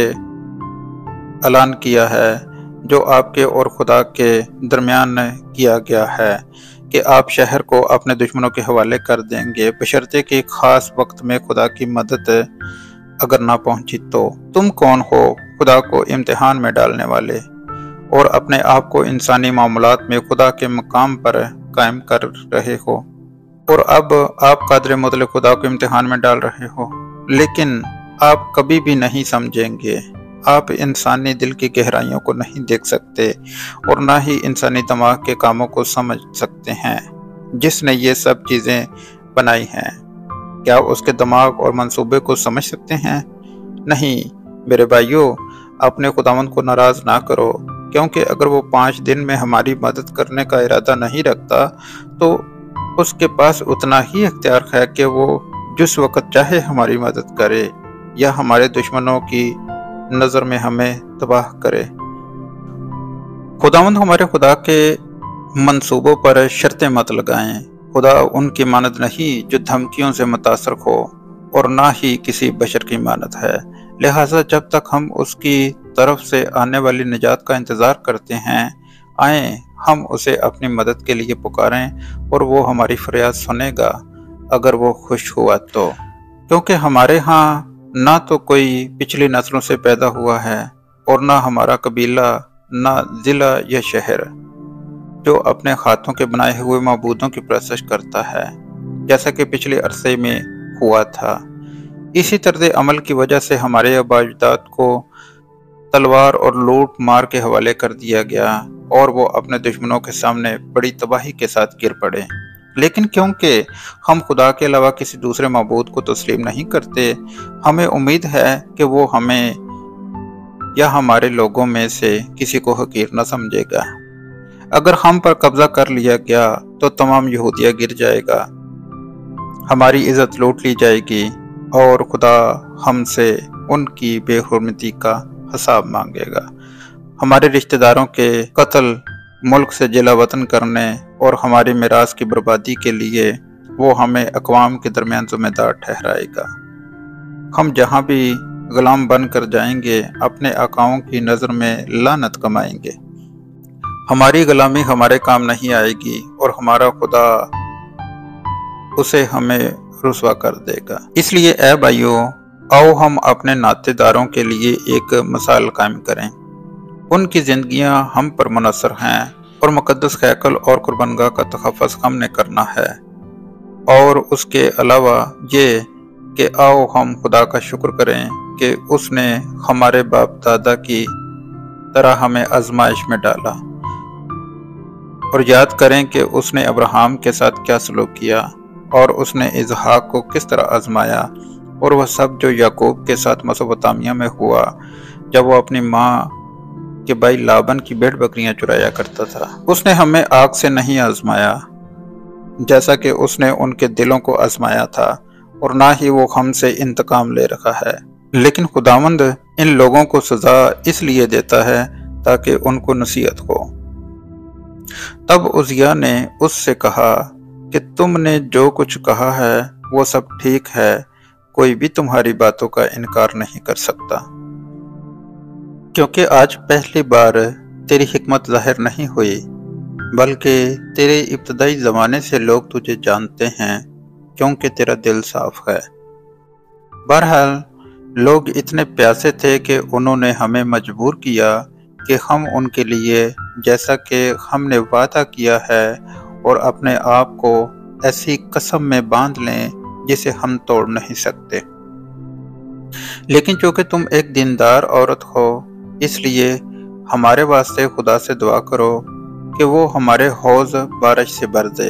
اعلان کیا ہے جو آپ کے اور خدا کے درمیان کیا گیا ہے کہ آپ شہر کو اپنے دشمنوں کے حوالے کر دیں گے، بشرطے کہ خاص وقت میں خدا کی مدد اگر نہ پہنچی تو۔ تم کون ہو خدا کو امتحان میں ڈالنے والے، اور اپنے آپ کو انسانی معاملات میں خدا کے مقام پر قائم کر رہے ہو، اور اب آپ قادر مطلق خدا کو امتحان میں ڈال رہے ہو، لیکن آپ کبھی بھی نہیں سمجھیں گے۔ آپ انسانی دل کی گہرائیوں کو نہیں دیکھ سکتے اور نہ ہی انسانی دماغ کے کاموں کو سمجھ سکتے ہیں۔ جس نے یہ سب چیزیں بنائی ہیں، کیا اس کے دماغ اور منصوبے کو سمجھ سکتے ہیں؟ نہیں میرے بھائیو، اپنے خداوند کو ناراض نہ کرو، کیونکہ اگر وہ 5 دن میں ہماری مدد کرنے کا ارادہ نہیں رکھتا تو اس کے پاس اتنا ہی اختیار ہے کہ وہ جس وقت چاہے ہماری مدد کرے یا ہمارے دشمنوں کی نظر میں ہمیں تباہ کرے۔ خداوند ہمارے خدا کے منصوبوں پر شرطیں مت لگائیں۔ خدا ان کی مانند نہیں جو دھمکیوں سے متاثر ہو، اور نہ ہی کسی بشر کی مانند ہے۔ لہٰذا جب تک ہم اس کی طرف سے آنے والی نجات کا انتظار کرتے ہیں، آئیں ہم اسے اپنی مدد کے لیے پکاریں اور وہ ہماری فریاد سنے گا اگر وہ خوش ہوا تو۔ کیونکہ ہمارے ہاں نہ تو کوئی پچھلی نسلوں سے پیدا ہوا ہے، اور نہ ہمارا قبیلہ، نہ ضلع یا شہر، جو اپنے ہاتھوں کے بنائے ہوئے معبودوں کی پرستش کرتا ہے، جیسا کہ پچھلے عرصے میں ہوا تھا۔ اسی طرز عمل کی وجہ سے ہمارے آباء اجداد کو تلوار اور لوٹ مار کے حوالے کر دیا گیا، اور وہ اپنے دشمنوں کے سامنے بڑی تباہی کے ساتھ گر پڑے۔ لیکن کیونکہ ہم خدا کے علاوہ کسی دوسرے معبود کو تسلیم نہیں کرتے، ہمیں امید ہے کہ وہ ہمیں یا ہمارے لوگوں میں سے کسی کو حقیر نہ سمجھے گا۔ اگر ہم پر قبضہ کر لیا گیا تو تمام یہودیہ گر جائے گا، ہماری عزت لوٹ لی جائے گی، اور خدا ہم سے ان کی بے حرمتی کا حساب مانگے گا۔ ہمارے رشتہ داروں کے قتل، ملک سے جلا وطن کرنے اور ہماری میراث کی بربادی کے لیے وہ ہمیں اقوام کے درمیان ذمہ دار ٹھہرائے گا۔ ہم جہاں بھی غلام بن کر جائیں گے، اپنے آقاؤں کی نظر میں لعنت کمائیں گے۔ ہماری غلامی ہمارے کام نہیں آئے گی، اور ہمارا خدا اسے ہمیں رسوا کر دے گا۔ اس لیے اے بھائیو، آؤ ہم اپنے ناطے داروں کے لیے ایک مثال قائم کریں۔ ان کی زندگیاں ہم پر منحصر ہیں، اور مقدس ہیکل اور قربانگاہ کا تحفظ ہم نے کرنا ہے، اور اس کے علاوہ یہ کہ آؤ ہم خدا کا شکر کریں کہ اس نے ہمارے باپ دادا کی طرح ہمیں آزمائش میں ڈالا، اور یاد کریں کہ اس نے ابراہیم کے ساتھ کیا سلوک کیا، اور اس نے اسحاق کو کس طرح آزمایا، اور وہ سب جو یعقوب کے ساتھ میسوپوٹامیہ میں ہوا جب وہ اپنی ماں کے بھائی لابن کی بھیڑ بکریاں چرایا کرتا تھا۔ اس نے ہمیں آگ سے نہیں آزمایا جیسا کہ اس نے ان کے دلوں کو آزمایا تھا، اور نہ ہی وہ ہم سے انتقام لے رہا ہے، لیکن خداوند ان لوگوں کو سزا اس لیے دیتا ہے تاکہ ان کو نصیحت ہو۔ تب عزیہ نے اس سے کہا کہ تم نے جو کچھ کہا ہے وہ سب ٹھیک ہے، کوئی بھی تمہاری باتوں کا انکار نہیں کر سکتا، کیونکہ آج پہلی بار تیری حکمت ظاہر نہیں ہوئی، بلکہ تیرے ابتدائی زمانے سے لوگ تجھے جانتے ہیں، کیونکہ تیرا دل صاف ہے۔ بہرحال لوگ اتنے پیاسے تھے کہ انہوں نے ہمیں مجبور کیا کہ ہم ان کے لیے جیسا کہ ہم نے وعدہ کیا ہے، اور اپنے آپ کو ایسی قسم میں باندھ لیں جسے ہم توڑ نہیں سکتے۔ لیکن چونکہ تم ایک دیندار عورت ہو، اس لیے ہمارے واسطے خدا سے دعا کرو کہ وہ ہمارے حوض بارش سے بھر دے،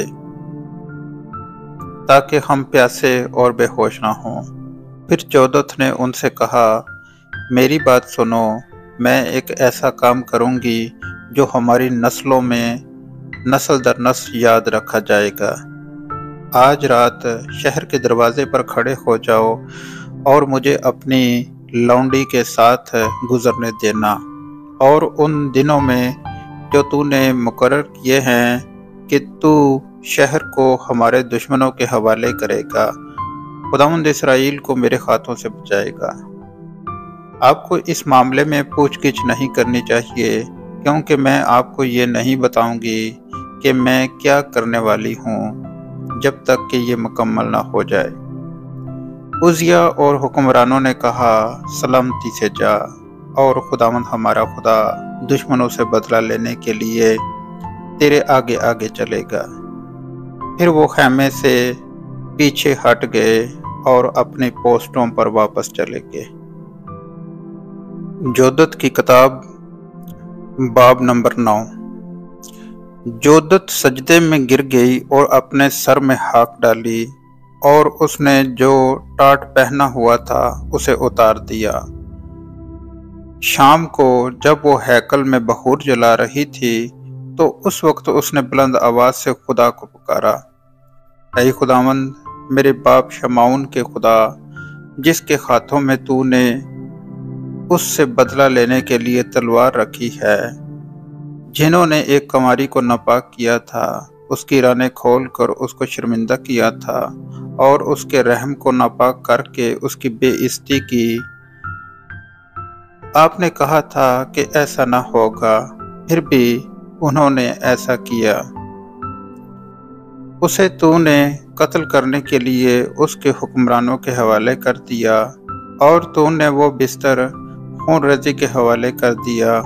تاکہ ہم پیاسے اور بے ہوش نہ ہوں۔ پھر چودت نے ان سے کہا، میری بات سنو، میں ایک ایسا کام کروں گی جو ہماری نسلوں میں نسل در نسل یاد رکھا جائے گا۔ آج رات شہر کے دروازے پر کھڑے ہو جاؤ اور مجھے اپنی لونڈی کے ساتھ گزرنے دینا، اور ان دنوں میں جو تو نے مقرر کیے ہیں کہ تو شہر کو ہمارے دشمنوں کے حوالے کرے گا، خداوند اسرائیل کو میرے ہاتھوں سے بچائے گا۔ آپ کو اس معاملے میں پوچھ گچھ نہیں کرنی چاہیے، کیونکہ میں آپ کو یہ نہیں بتاؤں گی کہ میں کیا کرنے والی ہوں جب تک کہ یہ مکمل نہ ہو جائے۔ عزیہ اور حکمرانوں نے کہا، سلامتی سے جا، اور خداوند ہمارا خدا دشمنوں سے بدلہ لینے کے لیے تیرے آگے آگے چلے گا۔ پھر وہ خیمے سے پیچھے ہٹ گئے اور اپنی پوسٹوں پر واپس چلے گئے۔ جودت کی کتاب باب نمبر 9۔ جودت سجدے میں گر گئی اور اپنے سر میں ہاک ڈالی، اور اس نے جو ٹاٹ پہنا ہوا تھا اسے اتار دیا۔ شام کو جب وہ ہیکل میں بخور جلا رہی تھی تو اس وقت اس نے بلند آواز سے خدا کو پکارا، اے خداوند میرے باپ شمعون کے خدا، جس کے ہاتھوں میں تو نے اس سے بدلہ لینے کے لیے تلوار رکھی ہے، جنہوں نے ایک کماری کو ناپاک کیا تھا، اس کی رانیں کھول کر اس کو شرمندہ کیا تھا، اور اس کے رحم کو ناپاک کر کے اس کی بے عزتی کی۔ آپ نے کہا تھا کہ ایسا نہ ہوگا، پھر بھی انہوں نے ایسا کیا۔ اسے تو نے قتل کرنے کے لیے اس کے حکمرانوں کے حوالے کر دیا، اور تو نے وہ بستر خون ریزی کے حوالے کر دیا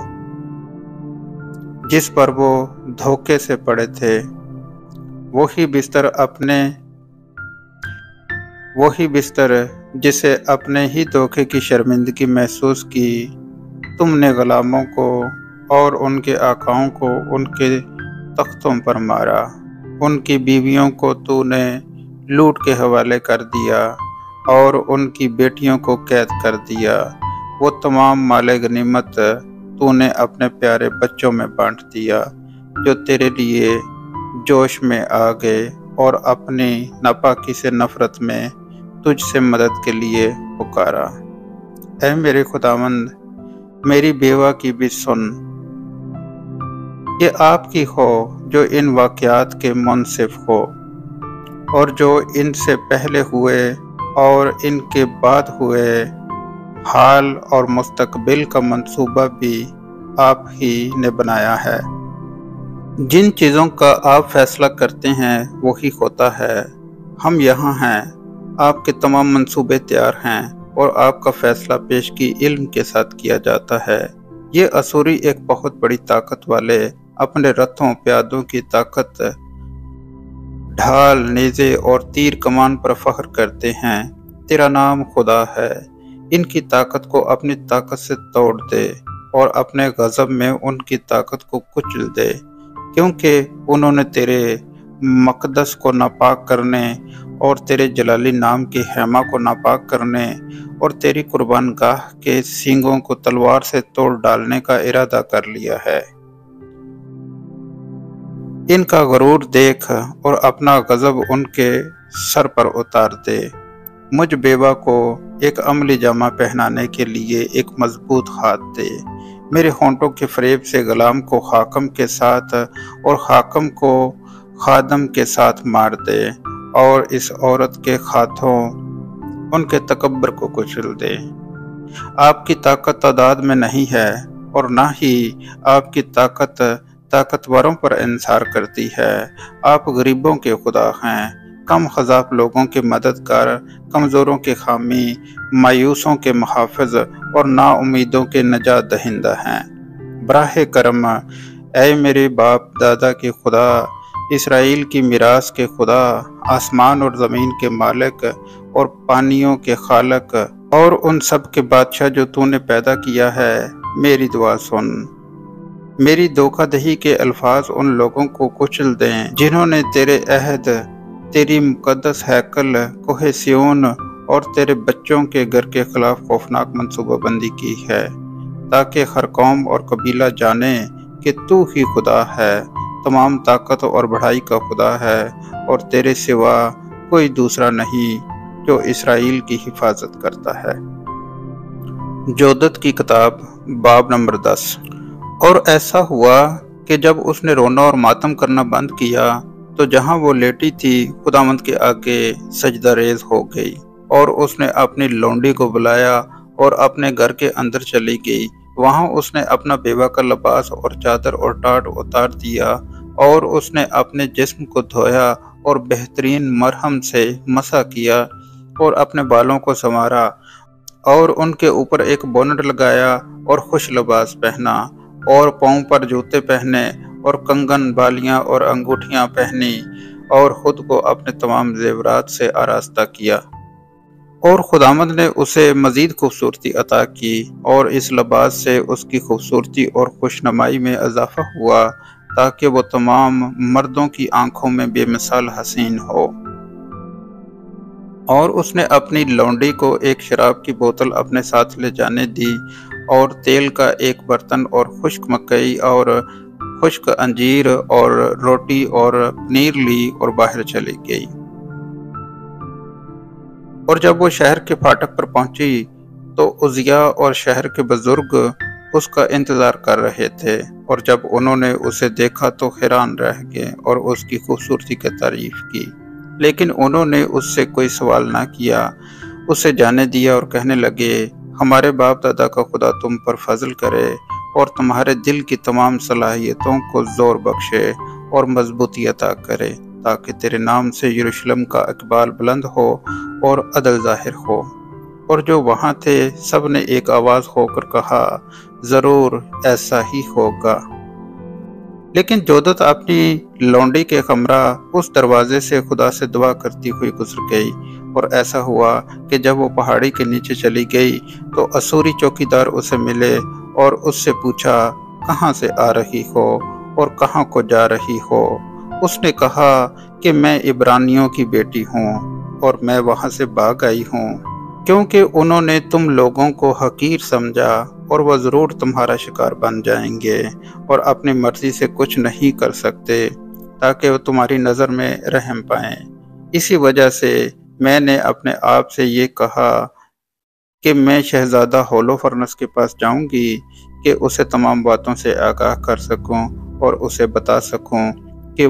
جس پر وہ دھوکے سے پڑے تھے۔ وہی بستر جسے اپنے ہی دھوکے کی شرمندگی محسوس کی، تم نے غلاموں کو اور ان کے آقاؤں کو ان کے تختوں پر مارا۔ ان کی بیویوں کو تو نے لوٹ کے حوالے کر دیا اور ان کی بیٹیوں کو قید کر دیا۔ وہ تمام مال غنیمت تو نے اپنے پیارے بچوں میں بانٹ دیا، جو تیرے لیے جوش میں آ گئے اور اپنی ناپاکی سے نفرت میں تجھ سے مدد کے لیے پکارا۔ اے میرے خداوند، میری بیوہ کی بھی سن، یہ آپ کی ہو جو ان واقعات کے منصف ہو، اور جو ان سے پہلے ہوئے اور ان کے بعد ہوئے، حال اور مستقبل کا منصوبہ بھی آپ ہی نے بنایا ہے۔ جن چیزوں کا آپ فیصلہ کرتے ہیں وہی ہوتا ہے۔ ہم یہاں ہیں، آپ کے تمام منصوبے تیار ہیں، اور آپ کا فیصلہ پیشگی علم کے ساتھ کیا جاتا ہے۔ یہ اسوری ایک بہت بڑی طاقت والے اپنے رتھوں پیادوں کی طاقت، ڈھال، نیزے اور تیر کمان پر فخر کرتے ہیں۔ تیرا نام خدا ہے، ان کی طاقت کو اپنی طاقت سے توڑ دے، اور اپنے غضب میں ان کی طاقت کو کچل دے، کیونکہ انہوں نے تیرے مقدس کو ناپاک کرنے اور تیرے جلالی نام کے خیمہ کو ناپاک کرنے اور تیری قربان گاہ کے سینگوں کو تلوار سے توڑ ڈالنے کا ارادہ کر لیا ہے۔ ان کا غرور دیکھ اور اپنا غضب ان کے سر پر اتار دے۔ مجھ بیوہ کو ایک عملی جامہ پہنانے کے لیے ایک مضبوط ہاتھ دے۔ میرے ہونٹوں کے فریب سے غلام کو حاکم کے ساتھ اور حاکم کو خادم کے ساتھ مار دے، اور اس عورت کے ہاتھوں ان کے تکبر کو کچل دے۔ آپ کی طاقت تعداد میں نہیں ہے، اور نہ ہی آپ کی طاقت طاقتوروں پر انحصار کرتی ہے۔ آپ غریبوں کے خدا ہیں، کم خضاب لوگوں کے مددگار، کمزوروں کے حامی، مایوسوں کے محافظ اور نا امیدوں کے نجات دہندہ ہیں۔ براہ کرم اے میرے باپ دادا کے خدا، اسرائیل کی میراث کے خدا، آسمان اور زمین کے مالک اور پانیوں کے خالق اور ان سب کے بادشاہ جو تو نے پیدا کیا ہے، میری دعا سن۔ میری دھوکہ دہی کے الفاظ ان لوگوں کو کچل دیں جنہوں نے تیرے عہد، تیری مقدس ہیکل، کوہ سیون اور تیرے بچوں کے گھر کے خلاف خوفناک منصوبہ بندی کی ہے، تاکہ ہر قوم اور قبیلہ جانے کہ تو ہی خدا ہے، تمام طاقت اور بڑائی کا خدا ہے، اور تیرے سوا کوئی دوسرا نہیں جو اسرائیل کی حفاظت کرتا ہے۔ جودت کی کتاب باب نمبر 10۔ اور ایسا ہوا کہ جب اس نے رونا اور ماتم کرنا بند کیا تو جہاں وہ لیٹی تھی خداوند کے آگے سجدہ ریز ہو گئی، اور اس نے اپنی لونڈی کو بلایا اور اپنے گھر کے اندر چلی گئی۔ وہاں اس نے اپنا بیوہ کا لباس اور چادر اور ٹاٹ اتار دیا، اور اس نے اپنے جسم کو دھویا اور بہترین مرہم سے مسح کیا، اور اپنے بالوں کو سنوارا اور ان کے اوپر ایک بونٹ لگایا اور خوش لباس پہنا، اور پاؤں پر جوتے پہنے اور کنگن، بالیاں اور انگوٹھیاں پہنی، اور خود کو اپنے تمام زیورات سے آراستہ کیا۔ اور خداوند نے اسے مزید خوبصورتی عطا کی، اور اس لباس سے اس کی خوبصورتی اور خوشنمائی میں اضافہ ہوا، تاکہ وہ تمام مردوں کی آنکھوں میں بے مثال حسین ہو۔ اور اس نے اپنی لونڈی کو ایک شراب کی بوتل اپنے ساتھ لے جانے دی، اور تیل کا ایک برتن اور خشک مکئی اور خشک انجیر اور روٹی اور پنیر لی اور باہر چلی گئی۔ اور جب وہ شہر کے پھاٹک پر پہنچی تو عزیہ اور شہر کے بزرگ اس کا انتظار کر رہے تھے، اور جب انہوں نے اسے دیکھا تو حیران رہ گئے اور اس کی خوبصورتی کی تعریف کی، لیکن انہوں نے اس سے کوئی سوال نہ کیا۔ اسے جانے دیا اور کہنے لگے، ہمارے باپ دادا کا خدا تم پر فضل کرے اور تمہارے دل کی تمام صلاحیتوں کو زور بخشے اور مضبوطی عطا کرے، تاکہ تیرے نام سے یروشلم کا اقبال بلند ہو اور عدل ظاہر ہو۔ اور جو وہاں تھے سب نے ایک آواز ہو کر کہا، ضرور ایسا ہی ہوگا۔ لیکن جودت اپنی لونڈی کے ہمراہ اس دروازے سے خدا سے دعا کرتی ہوئی گزر گئی، اور ایسا ہوا کہ جب وہ پہاڑی کے نیچے چلی گئی تو اسوری چوکیدار اسے ملے اور اس سے پوچھا، کہاں سے آ رہی ہو اور کہاں کو جا رہی ہو؟ اس نے کہا کہ میں عبرانیوں کی بیٹی ہوں، اور میں وہاں سے بھاگ آئی ہوں کیونکہ انہوں نے تم لوگوں کو حقیر سمجھا، اور وہ ضرور تمہارا شکار بن جائیں گے اور اپنی مرضی سے کچھ نہیں کر سکتے تاکہ وہ تمہاری نظر میں رحم پائیں۔ اسی وجہ سے میں نے اپنے آپ سے یہ کہا کہ میں شہزادہ ہولوفرنس کے پاس جاؤں گی کہ اسے تمام باتوں سے آگاہ کر سکوں اور اسے بتا سکوں کہ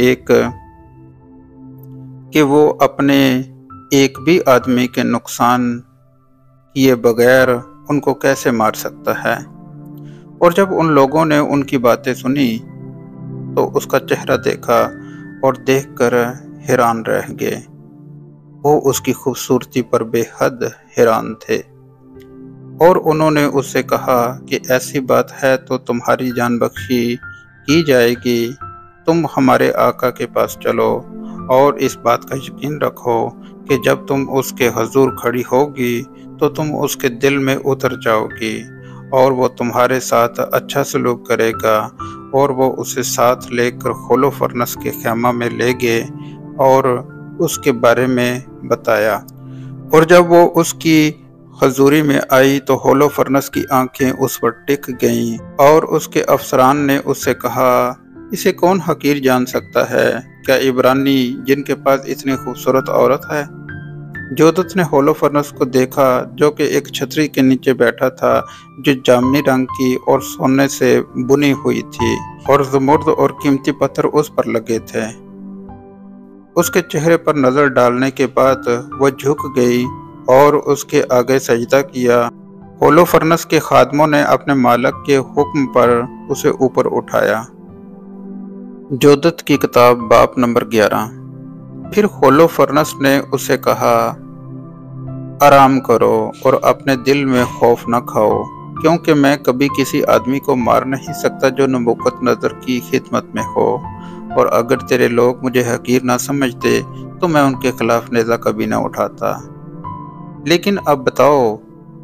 وہ اپنے ایک بھی آدمی کے نقصان کیے بغیر ان کو کیسے مار سکتا ہے۔ اور جب ان لوگوں نے ان کی باتیں سنی تو اس کا چہرہ دیکھا اور دیکھ کر حیران رہ گئے۔ وہ اس کی خوبصورتی پر بے حد حیران تھے، اور انہوں نے اس سے کہا کہ ایسی بات ہے تو تمہاری جان بخشی کی جائے گی، تم ہمارے آقا کے پاس چلو، اور اس بات کا یقین رکھو کہ جب تم اس کے حضور کھڑی ہوگی تو تم اس کے دل میں اتر جاؤ گی، اور وہ تمہارے ساتھ اچھا سلوک کرے گا۔ اور وہ اسے ساتھ لے کر ہولوفرنس کے خیمہ میں لے گئے اور اس کے بارے میں بتایا۔ اور جب وہ اس کی حضوری میں آئی تو ہولوفرنس کی آنکھیں اس پر ٹک گئیں، اور اس کے افسران نے اس سے کہا، اسے کون حقیر جان سکتا ہے؟ کیا عبرانی جن کے پاس اتنی خوبصورت عورت ہے؟ جودت نے ہولوفرنس کو دیکھا جو کہ ایک چھتری کے نیچے بیٹھا تھا، جو جامنی رنگ کی اور سونے سے بنی ہوئی تھی، اور زمرد اور قیمتی پتھر اس پر لگے تھے۔ اس کے چہرے پر نظر ڈالنے کے بعد وہ جھک گئی اور اس کے آگے سجدہ کیا۔ ہولوفرنس کے خادموں نے اپنے مالک کے حکم پر اسے اوپر اٹھایا۔ جودت کی کتاب باب نمبر 11۔ پھر ہولوفرنس نے اسے کہا، آرام کرو اور اپنے دل میں خوف نہ کھاؤ، کیونکہ میں کبھی کسی آدمی کو مار نہیں سکتا جو نبوکت نظر کی خدمت میں ہو، اور اگر تیرے لوگ مجھے حقیر نہ سمجھتے تو میں ان کے خلاف نیزہ کبھی نہ اٹھاتا۔ لیکن اب بتاؤ،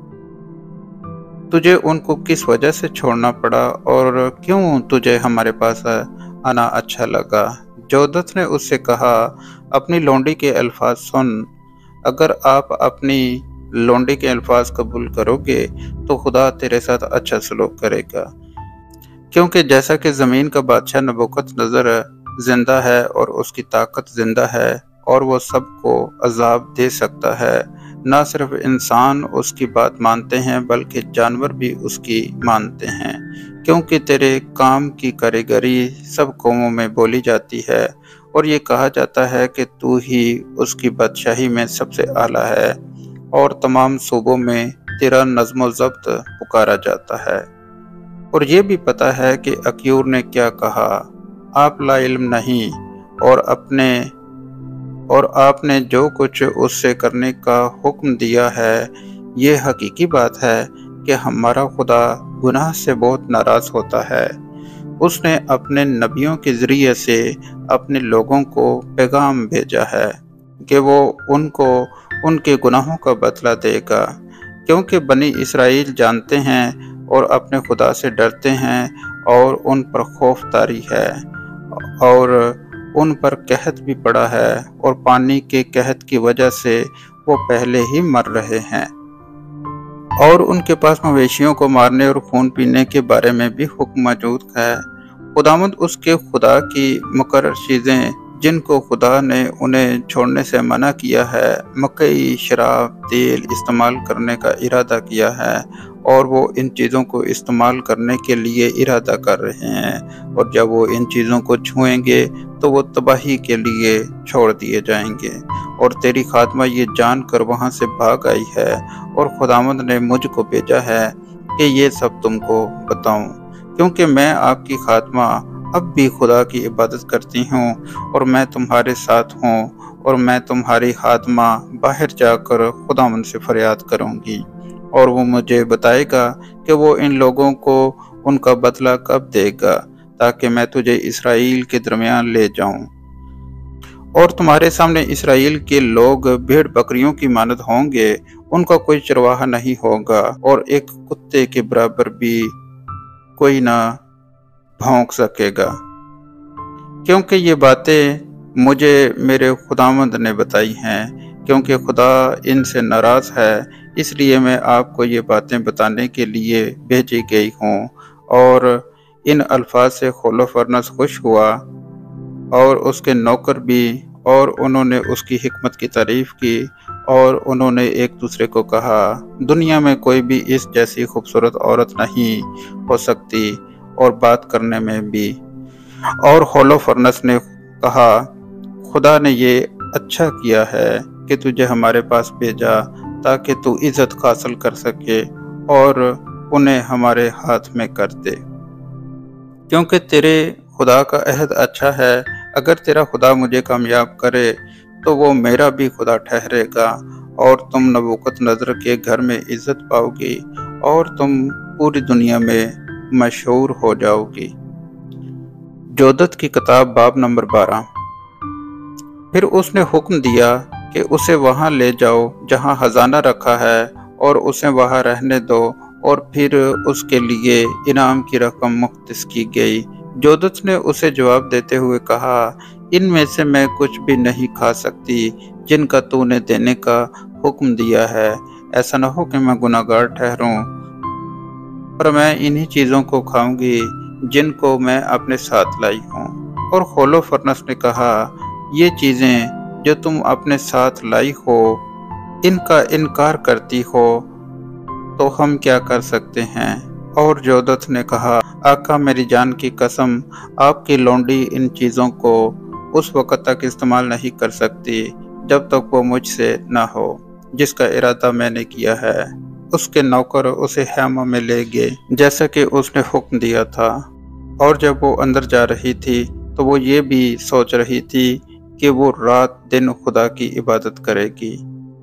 تجھے ان کو کس وجہ سے چھوڑنا پڑا اور کیوں تجھے ہمارے پاس آنا اچھا لگا؟ جودت نے اس سے کہا، اپنی لونڈی کے الفاظ سن۔ اگر آپ اپنی لونڈی کے الفاظ قبول کرو گے تو خدا تیرے ساتھ اچھا سلوک کرے گا، کیونکہ جیسا کہ زمین کا بادشاہ نبوکت نظر زندہ ہے اور اس کی طاقت زندہ ہے، اور وہ سب کو عذاب دے سکتا ہے، نہ صرف انسان اس کی بات مانتے ہیں بلکہ جانور بھی اس کی مانتے ہیں، کیونکہ تیرے کام کی کاریگری سب قوموں میں بولی جاتی ہے، اور یہ کہا جاتا ہے کہ تو ہی اس کی بادشاہی میں سب سے اعلیٰ ہے اور تمام صوبوں میں تیرا نظم و ضبط پکارا جاتا ہے۔ اور یہ بھی پتہ ہے کہ اکیور نے کیا کہا، آپ لا علم نہیں، اور آپ نے جو کچھ اس سے کرنے کا حکم دیا ہے، یہ حقیقی بات ہے کہ ہمارا خدا گناہ سے بہت ناراض ہوتا ہے۔ اس نے اپنے نبیوں کے ذریعے سے اپنے لوگوں کو پیغام بھیجا ہے کہ وہ ان کو ان کے گناہوں کا بدلہ دے گا، کیونکہ بنی اسرائیل جانتے ہیں اور اپنے خدا سے ڈرتے ہیں اور ان پر خوف طاری ہے، اور ان پر قحط بھی پڑا ہے، اور پانی کے قحط کی وجہ سے وہ پہلے ہی مر رہے ہیں، اور ان کے پاس مویشیوں کو مارنے اور خون پینے کے بارے میں بھی حکم موجود ہے۔ خداوند اس کے خدا کی مقرر چیزیں جن کو خدا نے انہیں چھوڑنے سے منع کیا ہے، مکئی، شراب، تیل استعمال کرنے کا ارادہ کیا ہے، اور وہ ان چیزوں کو استعمال کرنے کے لیے ارادہ کر رہے ہیں، اور جب وہ ان چیزوں کو چھوئیں گے تو وہ تباہی کے لیے چھوڑ دیے جائیں گے۔ اور تیری خاتمہ یہ جان کر وہاں سے بھاگ آئی ہے، اور خداوند نے مجھ کو بھیجا ہے کہ یہ سب تم کو بتاؤں، کیونکہ میں آپ کی خاتمہ اب بھی خدا کی عبادت کرتی ہوں، اور میں تمہارے ساتھ ہوں، اور میں تمہاری خاتمہ باہر جا کر خداوند سے فریاد کروں گی، اور وہ مجھے بتائے گا کہ وہ ان لوگوں کو ان کا بدلہ کب دے گا، تاکہ میں تجھے اسرائیل کے درمیان لے جاؤں، اور تمہارے سامنے اسرائیل کے لوگ بھیڑ بکریوں کی مانند ہوں گے، ان کا کوئی چرواہا نہیں ہوگا، اور ایک کتے کے برابر بھی کوئی نہ بھونک سکے گا، کیونکہ یہ باتیں مجھے میرے خداوند نے بتائی ہیں۔ کیونکہ خدا ان سے ناراض ہے، اس لیے میں آپ کو یہ باتیں بتانے کے لیے بھیجی گئی ہوں۔ اور ان الفاظ سے ہولوفرنس خوش ہوا اور اس کے نوکر بھی، اور انہوں نے اس کی حکمت کی تعریف کی، اور انہوں نے ایک دوسرے کو کہا، دنیا میں کوئی بھی اس جیسی خوبصورت عورت نہیں ہو سکتی، اور بات کرنے میں بھی۔ اور ہولوفرنس نے کہا، خدا نے یہ اچھا کیا ہے کہ تجھے ہمارے پاس بھیجا تاکہ تو عزت حاصل کر سکے اور انہیں ہمارے ہاتھ میں کر دے، کیونکہ تیرے خدا کا عہد اچھا ہے۔ اگر تیرا خدا مجھے کامیاب کرے تو وہ میرا بھی خدا ٹھہرے گا، اور تم نبوکت نظر کے گھر میں عزت پاؤ گی، اور تم پوری دنیا میں مشہور ہو جاؤ گی۔ جودت کی کتاب باب نمبر 12۔ پھر اس نے حکم دیا کہ اسے وہاں لے جاؤ جہاں خزانہ رکھا ہے، اور اسے وہاں رہنے دو، اور پھر اس کے لیے انعام کی رقم مختص کی گئی۔ جودت نے اسے جواب دیتے ہوئے کہا، ان میں سے میں کچھ بھی نہیں کھا سکتی جن کا تو نے دینے کا حکم دیا ہے، ایسا نہ ہو کہ میں گناہ گار ٹھہروں، پر میں انہی چیزوں کو کھاؤں گی جن کو میں اپنے ساتھ لائی ہوں۔ اور ہولوفرنس نے کہا، یہ چیزیں جو تم اپنے ساتھ لائی ہو، ان کا انکار کرتی ہو تو ہم کیا کر سکتے ہیں؟ اور جودت نے کہا، آقا میری جان کی قسم، آپ کی لونڈی ان چیزوں کو اس وقت تک استعمال نہیں کر سکتی جب تک وہ مجھ سے نہ ہو جس کا ارادہ میں نے کیا ہے۔ اس کے نوکر اسے خیمہ میں لے گئے جیسا کہ اس نے حکم دیا تھا، اور جب وہ اندر جا رہی تھی تو وہ یہ بھی سوچ رہی تھی کہ وہ رات دن خدا کی عبادت کرے گی۔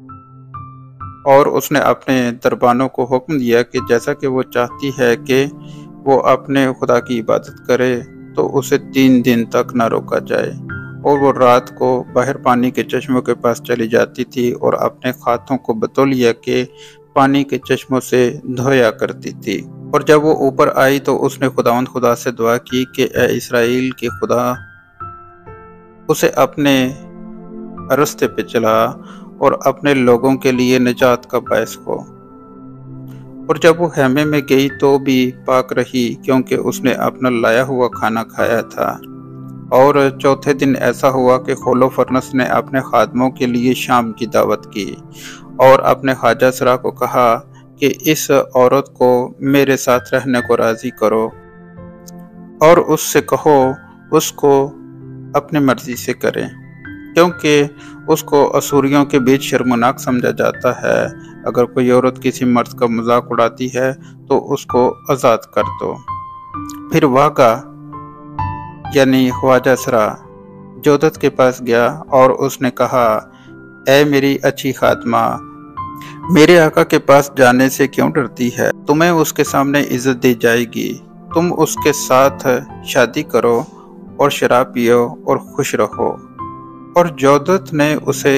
اور اس نے اپنے دربانوں کو حکم دیا کہ جیسا کہ وہ چاہتی ہے کہ وہ اپنے خدا کی عبادت کرے تو اسے 3 دن تک نہ روکا جائے، اور وہ رات کو باہر پانی کے چشموں کے پاس چلی جاتی تھی اور اپنے ہاتھوں کو بتولیہ کے پانی کے چشموں سے دھویا کرتی تھی۔ اور جب وہ اوپر آئی تو اس نے خداوند خدا سے دعا کی کہ اے اسرائیل کے خدا، اسے اپنے رستے پہ چلا اور اپنے لوگوں کے لیے نجات کا باعث ہو۔ اور جب وہ خیمے میں گئی تو بھی پاک رہی، کیونکہ اس نے اپنا لایا ہوا کھانا کھایا تھا۔ اور چوتھے دن ایسا ہوا کہ ہولوفرنس نے اپنے خادموں کے لیے شام کی دعوت کی، اور اپنے خواجہ سرا کو کہا کہ اس عورت کو میرے ساتھ رہنے کو راضی کرو، اور اس سے کہو اس کو اپنی مرضی سے کرے، کیونکہ اس کو اسوریوں کے بیچ شرمناک سمجھا جاتا ہے۔ اگر کوئی عورت کسی مرد کا مذاق اڑاتی ہے تو اس کو آزاد کر دو۔ پھر واگا یعنی خواجہ سرا جودت کے پاس گیا اور اس نے کہا، اے میری اچھی خاتمہ، میرے آقا کے پاس جانے سے کیوں ڈرتی ہے؟ تمہیں اس کے سامنے عزت دی جائے گی، تم اس کے ساتھ شادی کرو اور شراب پیو اور خوش رہو۔ اور جودت نے اسے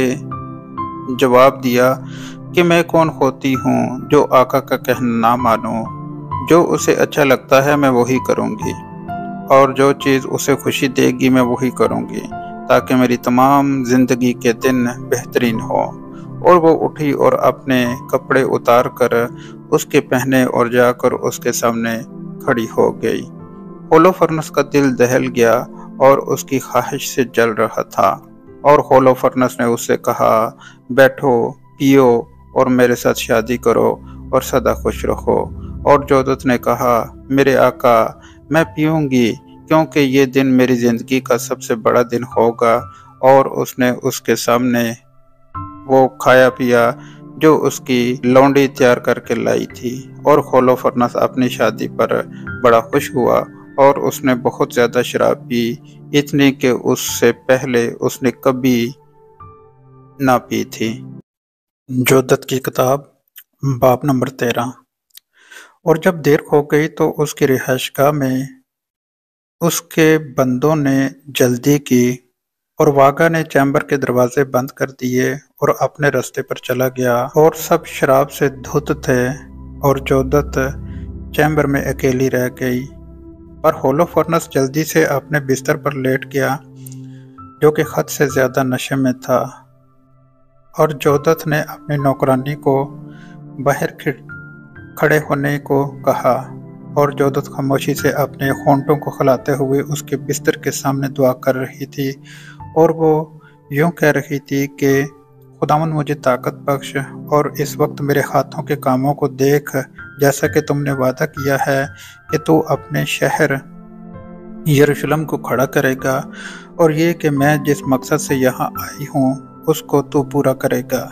جواب دیا کہ میں کون ہوتی ہوں جو آقا کا کہنا نہ مانوں، جو اسے اچھا لگتا ہے میں وہی کروں گی، اور جو چیز اسے خوشی دے گی میں وہی کروں گی، تاکہ میری تمام زندگی کے دن بہترین ہو۔ اور وہ اٹھی اور اپنے کپڑے اتار کر اس کے پہنے اور جا کر اس کے سامنے کھڑی ہو گئی۔ ہولوفرنس کا دل دہل گیا اور اس کی خواہش سے جل رہا تھا، اور ہولوفرنس نے اس سے کہا، بیٹھو، پیو اور میرے ساتھ شادی کرو اور سدا خوش رہو۔ اور جودت نے کہا، میرے آقا، میں پیوں گی، کیونکہ یہ دن میری زندگی کا سب سے بڑا دن ہوگا۔ اور اس نے اس کے سامنے وہ کھایا پیا جو اس کی لونڈی تیار کر کے لائی تھی، اور ہولوفرنس اپنی شادی پر بڑا خوش ہوا، اور اس نے بہت زیادہ شراب پی، اتنی کہ اس سے پہلے اس نے کبھی نہ پی تھی۔ جودت کی کتاب باب نمبر 13۔ اور جب دیر ہو گئی تو اس کی رہائش گاہ میں اس کے بندوں نے جلدی کی، اور واگا نے چیمبر کے دروازے بند کر دیے اور اپنے راستے پر چلا گیا، اور سب شراب سے دھت تھے، اور جودت چیمبر میں اکیلی رہ گئی۔ پر ہولوفرنس جلدی سے اپنے بستر پر لیٹ گیا، جو کہ حد سے زیادہ نشے میں تھا، اور جودت نے اپنی نوکرانی کو باہر کھڑے ہونے کو کہا، اور جودت خاموشی سے اپنے ہونٹوں کو کھلاتے ہوئے اس کے بستر کے سامنے دعا کر رہی تھی، اور وہ یوں کہہ رہی تھی کہ خداوند مجھے طاقت بخش، اور اس وقت میرے ہاتھوں کے کاموں کو دیکھ، جیسا کہ تم نے وعدہ کیا ہے کہ تو اپنے شہر یروشلم کو کھڑا کرے گا، اور یہ کہ میں جس مقصد سے یہاں آئی ہوں اس کو تو پورا کرے گا۔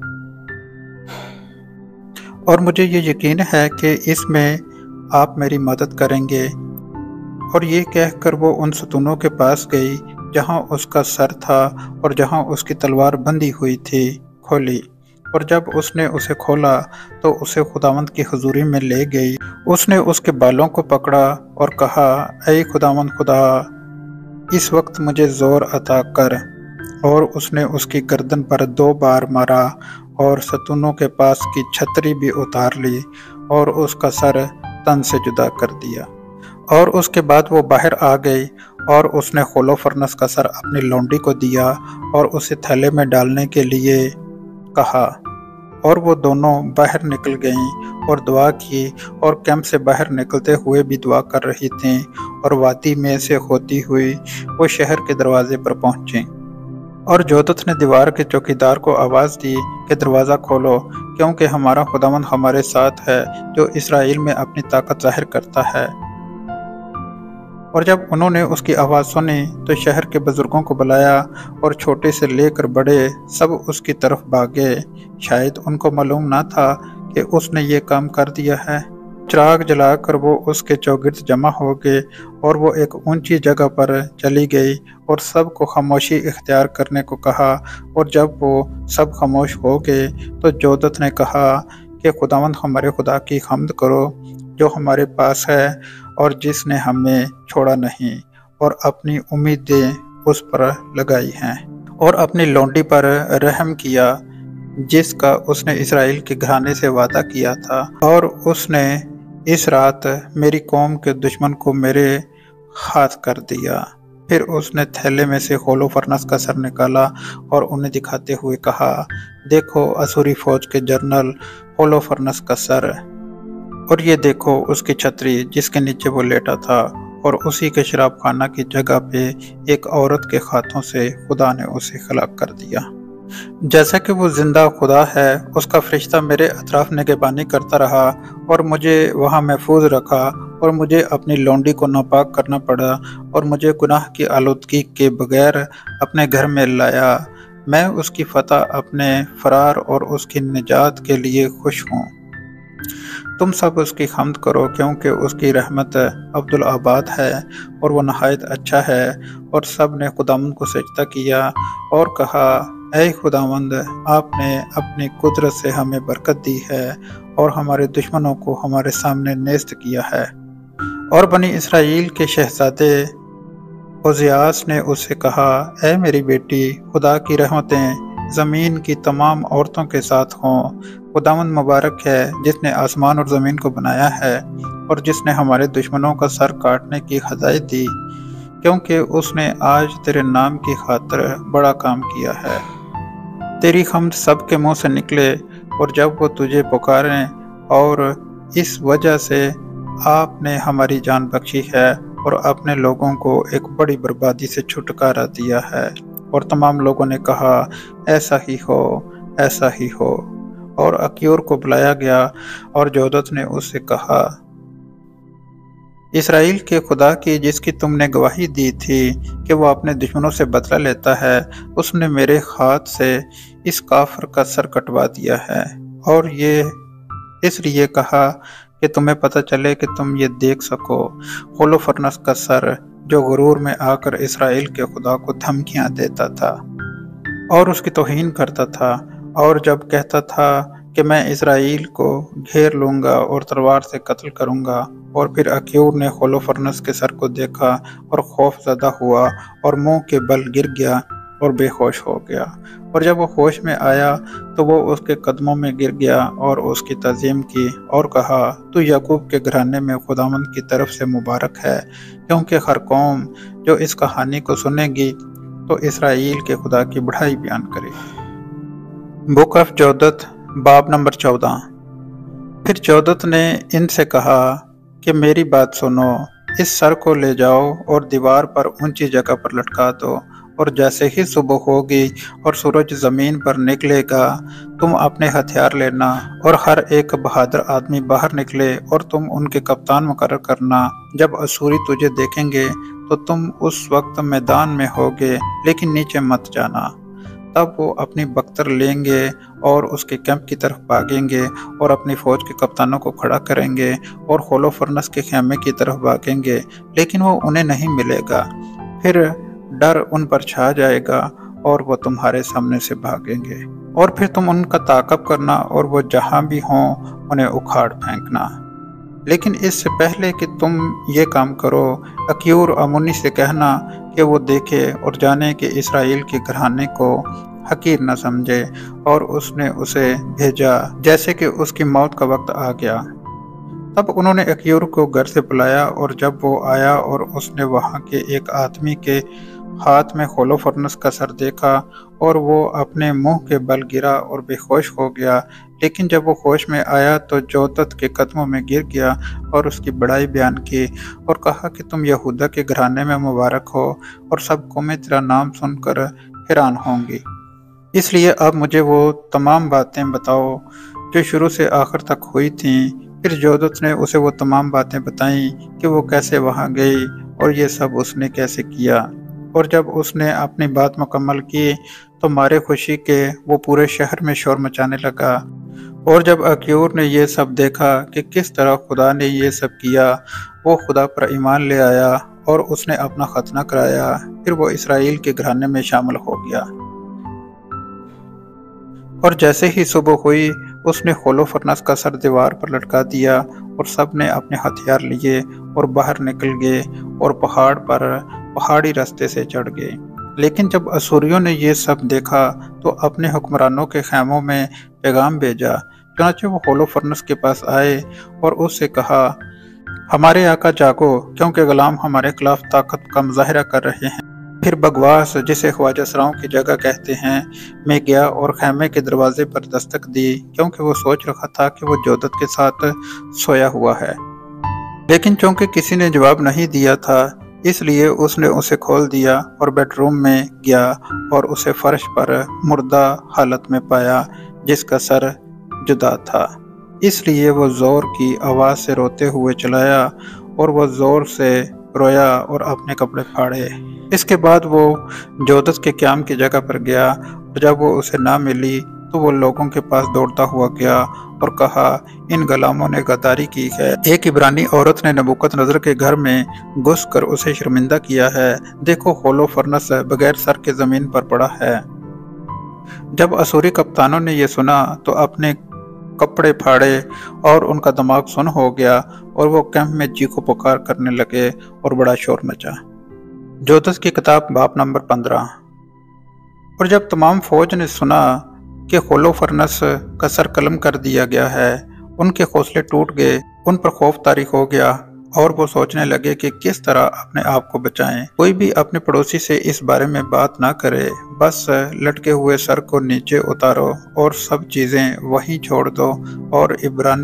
اور مجھے یہ یقین ہے کہ اس میں آپ میری مدد کریں گے۔ اور یہ کہہ کر وہ ان ستونوں کے پاس گئی جہاں اس کا سر تھا اور جہاں اس کی تلوار بندھی ہوئی تھی، کھولی، اور جب اس نے اسے کھولا تو اسے خداوند کی حضوری میں لے گئی۔ اس نے اس کے بالوں کو پکڑا اور کہا، اے خداوند خدا، اس وقت مجھے زور عطا کر۔ اور اس نے اس کی گردن پر 2 بار مارا اور ستونوں کے پاس کی چھتری بھی اتار لی اور اس کا سر تن سے جدا کر دیا۔ اور اس کے بعد وہ باہر آ گئی، اور اس نے ہولوفرنس کا سر اپنی لونڈی کو دیا اور اسے تھیلے میں ڈالنے کے لیے کہا، اور وہ دونوں باہر نکل گئیں اور دعا کی، اور کیمپ سے باہر نکلتے ہوئے بھی دعا کر رہی تھیں، اور وادی میں سے ہوتی ہوئی وہ شہر کے دروازے پر پہنچیں۔ اور جودت نے دیوار کے چوکیدار کو آواز دی کہ دروازہ کھولو، کیونکہ ہمارا خداوند ہمارے ساتھ ہے جو اسرائیل میں اپنی طاقت ظاہر کرتا ہے۔ اور جب انہوں نے اس کی آواز سنی تو شہر کے بزرگوں کو بلایا، اور چھوٹے سے لے کر بڑے سب اس کی طرف بھاگے۔ شاید ان کو معلوم نہ تھا کہ اس نے یہ کام کر دیا ہے۔ چراغ جلا کر وہ اس کے چوگرد جمع ہو گئے، اور وہ ایک اونچی جگہ پر چلی گئی اور سب کو خاموشی اختیار کرنے کو کہا۔ اور جب وہ سب خاموش ہو گئے تو جودت نے کہا کہ خداوند ہمارے خدا کی حمد کرو جو ہمارے پاس ہے اور جس نے ہمیں چھوڑا نہیں، اور اپنی امیدیں اس پر لگائی ہیں، اور اپنی لونڈی پر رحم کیا جس کا اس نے اسرائیل کے گھرانے سے وعدہ کیا تھا۔ اور اس نے اس رات میری قوم کے دشمن کو میرے ہاتھ کر دیا۔ پھر اس نے تھیلے میں سے ہولوفرنس کا سر نکالا اور انہیں دکھاتے ہوئے کہا، دیکھو اسوری فوج کے جنرل ہولوفرنس کا سر، اور یہ دیکھو اس کی چھتری جس کے نیچے وہ لیٹا تھا، اور اسی کے شراب خانہ کی جگہ پہ ایک عورت کے ہاتھوں سے خدا نے اسے ہلاک کر دیا۔ جیسا کہ وہ زندہ خدا ہے، اس کا فرشتہ میرے اطراف نگہبانی کرتا رہا اور مجھے وہاں محفوظ رکھا، اور مجھے اپنی لونڈی کو ناپاک کرنا پڑا اور مجھے گناہ کی آلودگی کے بغیر اپنے گھر میں لایا۔ میں اس کی فتح، اپنے فرار اور اس کی نجات کے لیے خوش ہوں۔ تم سب اس کی حمد کرو، کیونکہ اس کی رحمت ابدالآباد ہے اور وہ نہایت اچھا ہے۔ اور سب نے خداوند کو سجدہ کیا اور کہا، اے خداوند، آپ نے اپنی قدرت سے ہمیں برکت دی ہے اور ہمارے دشمنوں کو ہمارے سامنے نیست کیا ہے۔ اور بنی اسرائیل کے شہزادے عزیاس نے اس سے کہا، اے میری بیٹی، خدا کی رحمتیں زمین کی تمام عورتوں کے ساتھ ہوں۔ خداوند مبارک ہے، جس نے آسمان اور زمین کو بنایا ہے اور جس نے ہمارے دشمنوں کا سر کاٹنے کی ہدایت دی، کیونکہ اس نے آج تیرے نام کی خاطر بڑا کام کیا ہے۔ تیری حمد سب کے منہ سے نکلے، اور جب وہ تجھے پکاریں، اور اس وجہ سے آپ نے ہماری جان بخشی ہے اور اپنے لوگوں کو ایک بڑی بربادی سے چھٹکارا دیا ہے۔ اور تمام لوگوں نے کہا، ایسا ہی ہو، ایسا ہی ہو۔ اور اکیور کو بلایا گیا، اور جودت نے اس سے کہا، اسرائیل کے خدا کی، جس کی تم نے گواہی دی تھی کہ وہ اپنے دشمنوں سے بدلہ لیتا ہے، اس نے میرے ہاتھ سے اس کافر کا سر کٹوا دیا ہے۔ اور یہ اس لیے کہا کہ تمہیں پتہ چلے کہ تم یہ دیکھ سکو، ہولوفرنس کا سر، جو غرور میں آ کر اسرائیل کے خدا کو دھمکیاں دیتا تھا اور اس کی توہین کرتا تھا، اور جب کہتا تھا کہ میں اسرائیل کو گھیر لوں گا اور تلوار سے قتل کروں گا۔ اور پھر اکیور نے ہولوفرنس کے سر کو دیکھا اور خوف زدہ ہوا اور منہ کے بل گر گیا اور بے ہوش ہو گیا۔ اور جب وہ ہوش میں آیا تو وہ اس کے قدموں میں گر گیا اور اس کی تعظیم کی اور کہا، تو یعقوب کے گھرانے میں خداوند کی طرف سے مبارک ہے، کیونکہ ہر قوم جو اس کہانی کو سنے گی تو اسرائیل کے خدا کی بڑائی بیان کرے گی۔ بک آف جودت، باب نمبر 14۔ پھر جودت نے ان سے کہا کہ میری بات سنو، اس سر کو لے جاؤ اور دیوار پر اونچی جگہ پر لٹکا دو، اور جیسے ہی صبح ہوگی اور سورج زمین پر نکلے گا، تم اپنے ہتھیار لینا اور ہر ایک بہادر آدمی باہر نکلے، اور تم ان کے کپتان مقرر کرنا۔ جب اسوری تجھے دیکھیں گے تو تم اس وقت میدان میں ہوگے، لیکن نیچے مت جانا۔ تب وہ اپنی بختر لیں گے اور اس کے کیمپ کی طرف بھاگیں گے اور اپنی فوج کے کپتانوں کو کھڑا کریں گے اور ہولوفرنس کے خیمے کی طرف بھاگیں گے، لیکن وہ انہیں نہیں ملے گا۔ پھر ڈر ان پر چھا جائے گا اور وہ تمہارے سامنے سے بھاگیں گے، اور پھر تم ان کا تعاقب کرنا اور وہ جہاں بھی ہوں انہیں اکھاڑ پھینکنا۔ لیکن اس سے پہلے کہ تم یہ کام کرو، اکیور امونی سے کہنا کہ وہ دیکھے اور جانے کہ اسرائیل کے گھرانے کو حقیر نہ سمجھے، اور اس نے اسے بھیجا جیسے کہ اس کی موت کا وقت آ گیا۔ تب انہوں نے اکیور کو گھر سے بلایا، اور جب وہ آیا اور اس نے وہاں کے ایک آدمی کے ہاتھ میں ہولوفرنس کا سر دیکھا، اور وہ اپنے منہ کے بل گرا اور بے ہوش ہو گیا۔ لیکن جب وہ ہوش میں آیا تو جودت کے قدموں میں گر گیا اور اس کی بڑائی بیان کی اور کہا کہ تم یہودا کے گھرانے میں مبارک ہو، اور سب قومیں تیرا نام سن کر حیران ہوں گی۔ اس لیے اب مجھے وہ تمام باتیں بتاؤ جو شروع سے آخر تک ہوئی تھیں۔ پھر جودت نے اسے وہ تمام باتیں بتائیں کہ وہ کیسے وہاں گئی اور یہ سب اس نے کیسے کیا۔ اور جب اس نے اپنی بات مکمل کی تو مارے خوشی کے وہ پورے شہر میں شور مچانے لگا۔ اور جب اکیور نے یہ سب دیکھا کہ کس طرح خدا نے یہ سب کیا، وہ خدا پر ایمان لے آیا اور اس نے اپنا ختنہ کرایا۔ پھر وہ اسرائیل کے گھرانے میں شامل ہو گیا۔ اور جیسے ہی صبح ہوئی، اس نے ہولوفرنس کا سر دیوار پر لٹکا دیا، اور سب نے اپنے ہتھیار لیے اور باہر نکل گئے اور پہاڑ پر پہاڑی راستے سے چڑھ گئے۔ لیکن جب اسوریوں نے یہ سب دیکھا تو اپنے حکمرانوں کے خیموں میں پیغام بھیجا۔ چنانچہ وہ ہولوفرنس کے پاس آئے اور اس سے کہا، ہمارے آقا جاگو، کیونکہ غلام ہمارے خلاف طاقت کا مظاہرہ کر رہے ہیں۔ پھر بگواس، جسے خواجہ سراؤں کی جگہ کہتے ہیں، میں گیا اور خیمے کے دروازے پر دستک دی، کیونکہ وہ سوچ رکھا تھا کہ وہ جودت کے ساتھ سویا ہوا ہے۔ لیکن چونکہ کسی نے جواب نہیں دیا تھا، اس لیے اس نے اسے کھول دیا اور بیڈروم میں گیا اور اسے فرش پر مردہ حالت میں پایا جس کا سر جدا تھا۔ اس لیے وہ زور کی آواز سے روتے ہوئے چلایا اور وہ زور سے رویا اور اپنے کپڑے پھاڑے۔ اس کے بعد وہ جودت کے قیام کی جگہ پر گیا اور جب وہ اسے نہ ملی تو وہ لوگوں کے پاس دوڑتا ہوا گیا اور کہا، ان غلاموں نے غداری کی ہے۔ ایک عبرانی عورت نے نبوکت نظر کے گھر میں گھس کر اسے شرمندہ کیا ہے۔ دیکھو ہولو فرنس بغیر سر کے زمین پر پڑا ہے۔ جب اسوری کپتانوں نے یہ سنا تو اپنے کپڑے پھاڑے اور ان کا دماغ سن ہو گیا اور وہ کیمپ میں چیخو پکار کرنے لگے اور بڑا شور مچا۔ جودت کی کتاب باب نمبر 15۔ اور جب تمام فوج نے سنا کہ ہولو فرنس کا سر قلم کر دیا گیا ہے، ان کے حوصلے ٹوٹ گئے، ان پر خوف طاری ہو گیا اور وہ سوچنے لگے کہ کس طرح اپنے آپ کو بچائیں۔ کوئی بھی اپنے پڑوسی سے اس بارے میں بات نہ کرے، بس لٹکے ہوئے سر کو نیچے اتارو اور سب چیزیں وہیں چھوڑ دو اور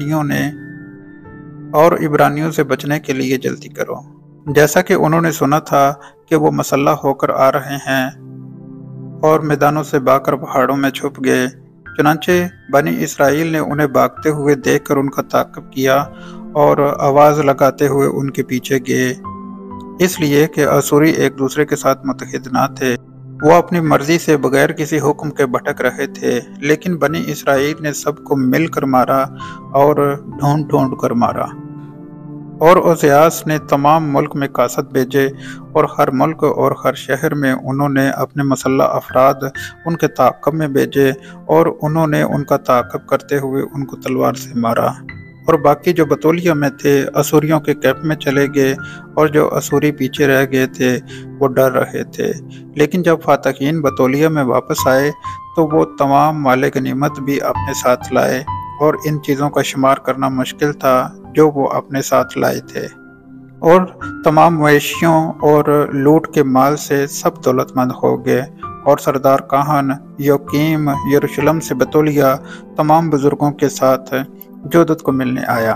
عبرانیوں سے بچنے کے لیے جلدی کرو۔ جیسا کہ انہوں نے سنا تھا کہ وہ مسلح ہو کر آ رہے ہیں اور میدانوں سے بھاگ کر پہاڑوں میں چھپ گئے، چنانچہ بنی اسرائیل نے انہیں بھاگتے ہوئے دیکھ کر ان کا تعاقب کیا اور آواز لگاتے ہوئے ان کے پیچھے گئے، اس لیے کہ اسوری ایک دوسرے کے ساتھ متحد نہ تھے۔ وہ اپنی مرضی سے بغیر کسی حکم کے بھٹک رہے تھے، لیکن بنی اسرائیل نے سب کو مل کر مارا اور ڈھونڈ کر مارا۔ اور اوزیاس نے تمام ملک میں قاصد بھیجے اور ہر ملک اور ہر شہر میں انہوں نے اپنے مسلح افراد ان کے تعاقب میں بھیجے اور انہوں نے ان کا تعاقب کرتے ہوئے ان کو تلوار سے مارا۔ اور باقی جو بطولیہ میں تھے اسوریوں کے کیمپ میں چلے گئے اور جو اسوری پیچھے رہ گئے تھے وہ ڈر رہے تھے۔ لیکن جب فاتحین بطولیہ میں واپس آئے تو وہ تمام مال غنیمت بھی اپنے ساتھ لائے اور ان چیزوں کا شمار کرنا مشکل تھا جو وہ اپنے ساتھ لائے تھے، اور تمام مویشیوں اور لوٹ کے مال سے سب دولت مند ہو گئے۔ اور سردار کاہن یوکیم یروشلم سے بطولیہ تمام بزرگوں کے ساتھ جودت کو ملنے آیا،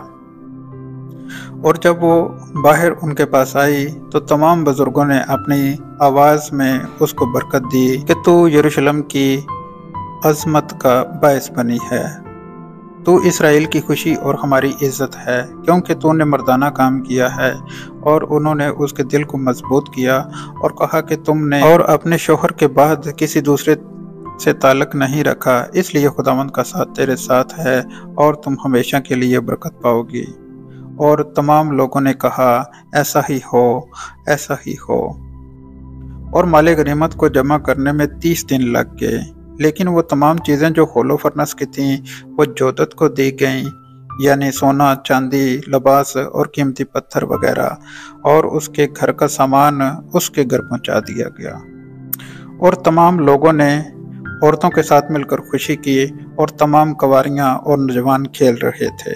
اور جب وہ باہر ان کے پاس آئی تو تمام بزرگوں نے اپنی آواز میں اس کو برکت دی کہ تو یروشلم کی عظمت کا باعث بنی ہے، تو اسرائیل کی خوشی اور ہماری عزت ہے، کیونکہ تو نے مردانہ کام کیا ہے۔ اور انہوں نے اس کے دل کو مضبوط کیا اور کہا کہ تم نے اور اپنے شوہر کے بعد کسی دوسرے سے تعلق نہیں رکھا، اس لیے خداوند کا ساتھ تیرے ساتھ ہے اور تم ہمیشہ کے لیے برکت پاؤ گی۔ اور تمام لوگوں نے کہا، ایسا ہی ہو، ایسا ہی ہو۔ اور مال غنیمت کو جمع کرنے میں 30 دن لگ گئے، لیکن وہ تمام چیزیں جو ہولو فرنس کی تھیں وہ جودت کو دی گئیں، یعنی سونا، چاندی، لباس اور قیمتی پتھر وغیرہ، اور اس کے گھر کا سامان اس کے گھر پہنچا دیا گیا۔ اور تمام لوگوں نے عورتوں کے ساتھ مل کر خوشی کی اور تمام کنواریاں اور نوجوان کھیل رہے تھے۔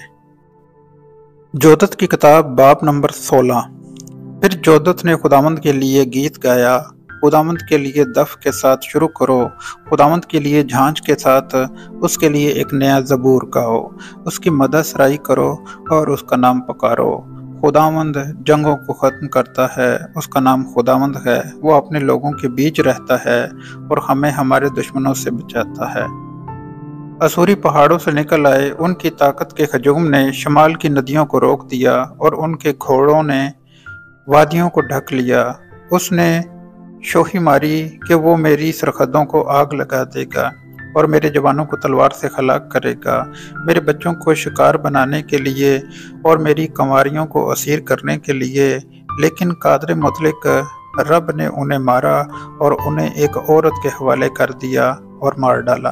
جودت کی کتاب باب نمبر 16۔ پھر جودت نے خداوند کے لیے گیت گایا، خداوند کے لیے دف کے ساتھ شروع کرو، خداوند کے لیے جھانج کے ساتھ اس کے لیے ایک نیا زبور گاؤ، اس کی مدح سرائی کرو اور اس کا نام پکارو۔ خداوند جنگوں کو ختم کرتا ہے، اس کا نام خداوند ہے، وہ اپنے لوگوں کے بیچ رہتا ہے اور ہمیں ہمارے دشمنوں سے بچاتا ہے۔ اسوری پہاڑوں سے نکل آئے، ان کی طاقت کے ہجوم نے شمال کی ندیوں کو روک دیا اور ان کے گھوڑوں نے وادیوں کو ڈھک لیا۔ اس نے شوخی ماری کہ وہ میری سرحدوں کو آگ لگا دے گا اور میرے جوانوں کو تلوار سے ہلاک کرے گا، میرے بچوں کو شکار بنانے کے لیے اور میری کنواریوں کو اسیر کرنے کے لیے۔ لیکن قادر مطلق رب نے انہیں مارا اور انہیں ایک عورت کے حوالے کر دیا اور مار ڈالا،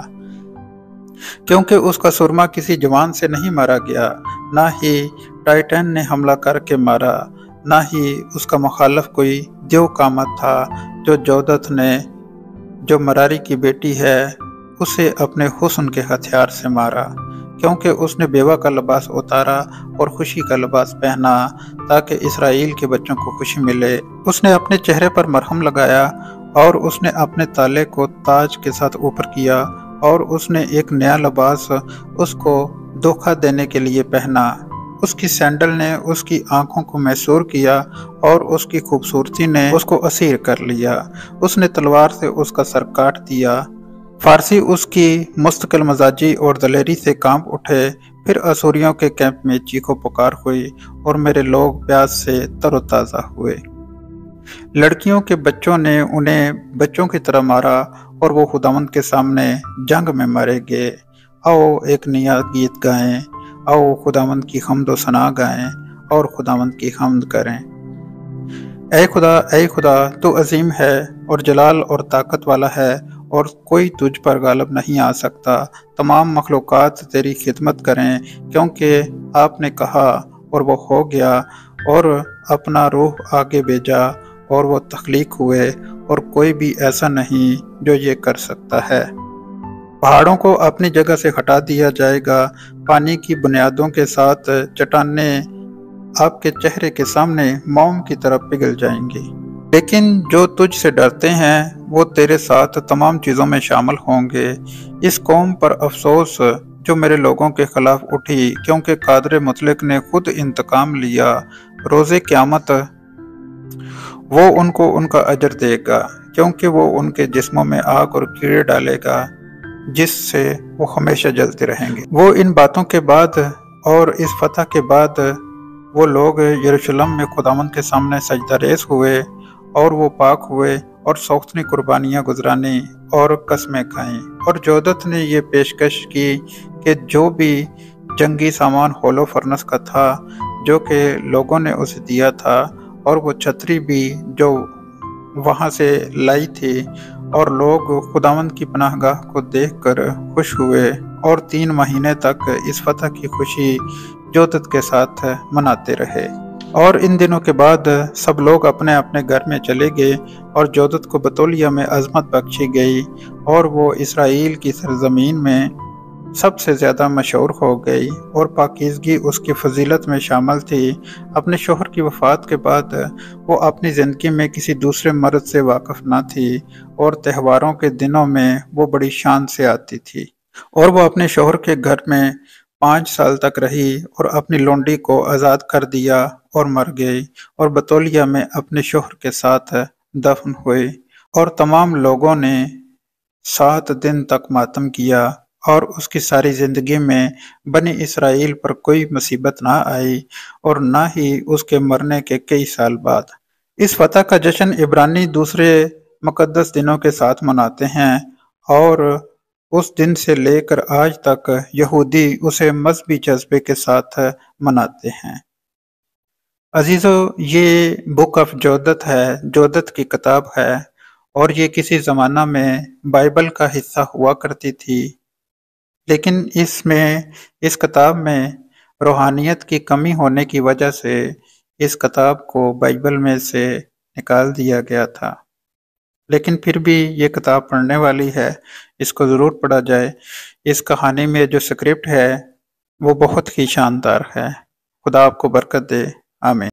کیونکہ اس کا سرما کسی جوان سے نہیں مارا گیا، نہ ہی ٹائٹن نے حملہ کر کے مارا، نہ ہی اس کا مخالف کوئی دیو قامت تھا۔ جو جودت نے، جو مراری کی بیٹی ہے، اسے اپنے حسن کے ہتھیار سے مارا، کیونکہ اس نے بیوہ کا لباس اتارا اور خوشی کا لباس پہنا تاکہ اسرائیل کے بچوں کو خوشی ملے۔ اس نے اپنے چہرے پر مرہم لگایا اور اس نے اپنے تالے کو تاج کے ساتھ اوپر کیا اور اس نے ایک نیا لباس اس کو دھوکہ دینے کے لیے پہنا۔ اس کی سینڈل نے اس کی آنکھوں کو محصور کیا اور اس کی خوبصورتی نے اس کو اسیر کر لیا۔ اس نے تلوار سے اس کا سر کاٹ دیا۔ فارسی اس کی مستقل مزاجی اور دلیری سے کانپ اٹھے۔ پھر اسوریوں کے کیمپ میں چیخو پکار ہوئی اور میرے لوگ پیاس سے تر و تازہ ہوئے۔ لڑکیوں کے بچوں نے انہیں بچوں کی طرح مارا اور وہ خداوند کے سامنے جنگ میں مارے گئے۔ آؤ ایک نیا گیت گائیں، آؤ خداوند کی حمد و ثنا گائیں اور خداوند کی حمد کریں۔ اے خدا تو عظیم ہے اور جلال اور طاقت والا ہے اور کوئی تجھ پر غالب نہیں آ سکتا۔ تمام مخلوقات تیری خدمت کریں کیونکہ آپ نے کہا اور وہ ہو گیا، اور اپنا روح آگے بھیجا اور وہ تخلیق ہوئے، اور کوئی بھی ایسا نہیں جو یہ کر سکتا ہے۔ پہاڑوں کو اپنی جگہ سے ہٹا دیا جائے گا، پانی کی بنیادوں کے ساتھ چٹانیں آپ کے چہرے کے سامنے موم کی طرح پگھل جائیں گی۔ لیکن جو تجھ سے ڈرتے ہیں وہ تیرے ساتھ تمام چیزوں میں شامل ہوں گے۔ اس قوم پر افسوس جو میرے لوگوں کے خلاف اٹھی، کیونکہ قادر مطلق نے خود انتقام لیا۔ روز قیامت وہ ان کو ان کا اجر دے گا، کیونکہ وہ ان کے جسموں میں آگ اور کیڑے ڈالے گا جس سے وہ ہمیشہ جلتے رہیں گے۔ وہ ان باتوں کے بعد اور اس فتح کے بعد وہ لوگ یروشلم میں خداوند کے سامنے سجدہ ریز ہوئے، اور وہ پاک ہوئے اور سوختنی قربانیاں گزرانی اور قسمیں کھائیں۔ اور جودت نے یہ پیشکش کی کہ جو بھی جنگی سامان ہولو فرنس کا تھا جو کہ لوگوں نے اسے دیا تھا، اور وہ چھتری بھی جو وہاں سے لائی تھی، اور لوگ خداوند کی پناہ گاہ کو دیکھ کر خوش ہوئے اور 3 مہینے تک اس فتح کی خوشی جودت کے ساتھ مناتے رہے۔ اور ان دنوں کے بعد سب لوگ اپنے اپنے گھر میں چلے گئے، اور جودت کو بطولیہ میں عظمت بخشی گئی، اور وہ اسرائیل کی سرزمین میں سب سے زیادہ مشہور ہو گئی، اور پاکیزگی اس کی فضیلت میں شامل تھی۔ اپنے شوہر کی وفات کے بعد وہ اپنی زندگی میں کسی دوسرے مرد سے واقف نہ تھی، اور تہواروں کے دنوں میں وہ بڑی شان سے آتی تھی۔ اور وہ اپنے شوہر کے گھر میں 5 سال تک رہی اور اپنی لونڈی کو آزاد کر دیا اور مر گئی، اور بطولیہ میں اپنے شوہر کے ساتھ دفن ہوئی۔ اور تمام لوگوں نے 7 دن تک ماتم کیا، اور اس کی ساری زندگی میں بنی اسرائیل پر کوئی مصیبت نہ آئی، اور نہ ہی اس کے مرنے کے کئی سال بعد۔ اس فتح کا جشن عبرانی دوسرے مقدس دنوں کے ساتھ مناتے ہیں، اور اس دن سے لے کر آج تک یہودی اسے مذہبی جذبے کے ساتھ مناتے ہیں۔ عزیزو، یہ بک آف جودت ہے، جودت کی کتاب ہے، اور یہ کسی زمانہ میں بائبل کا حصہ ہوا کرتی تھی، لیکن اس کتاب میں روحانیت کی کمی ہونے کی وجہ سے اس کتاب کو بائبل میں سے نکال دیا گیا تھا۔ لیکن پھر بھی یہ کتاب پڑھنے والی ہے، اس کو ضرور پڑھا جائے۔ اس کہانی میں جو سکرپٹ ہے وہ بہت ہی شاندار ہے۔ خدا آپ کو برکت دے، آمین۔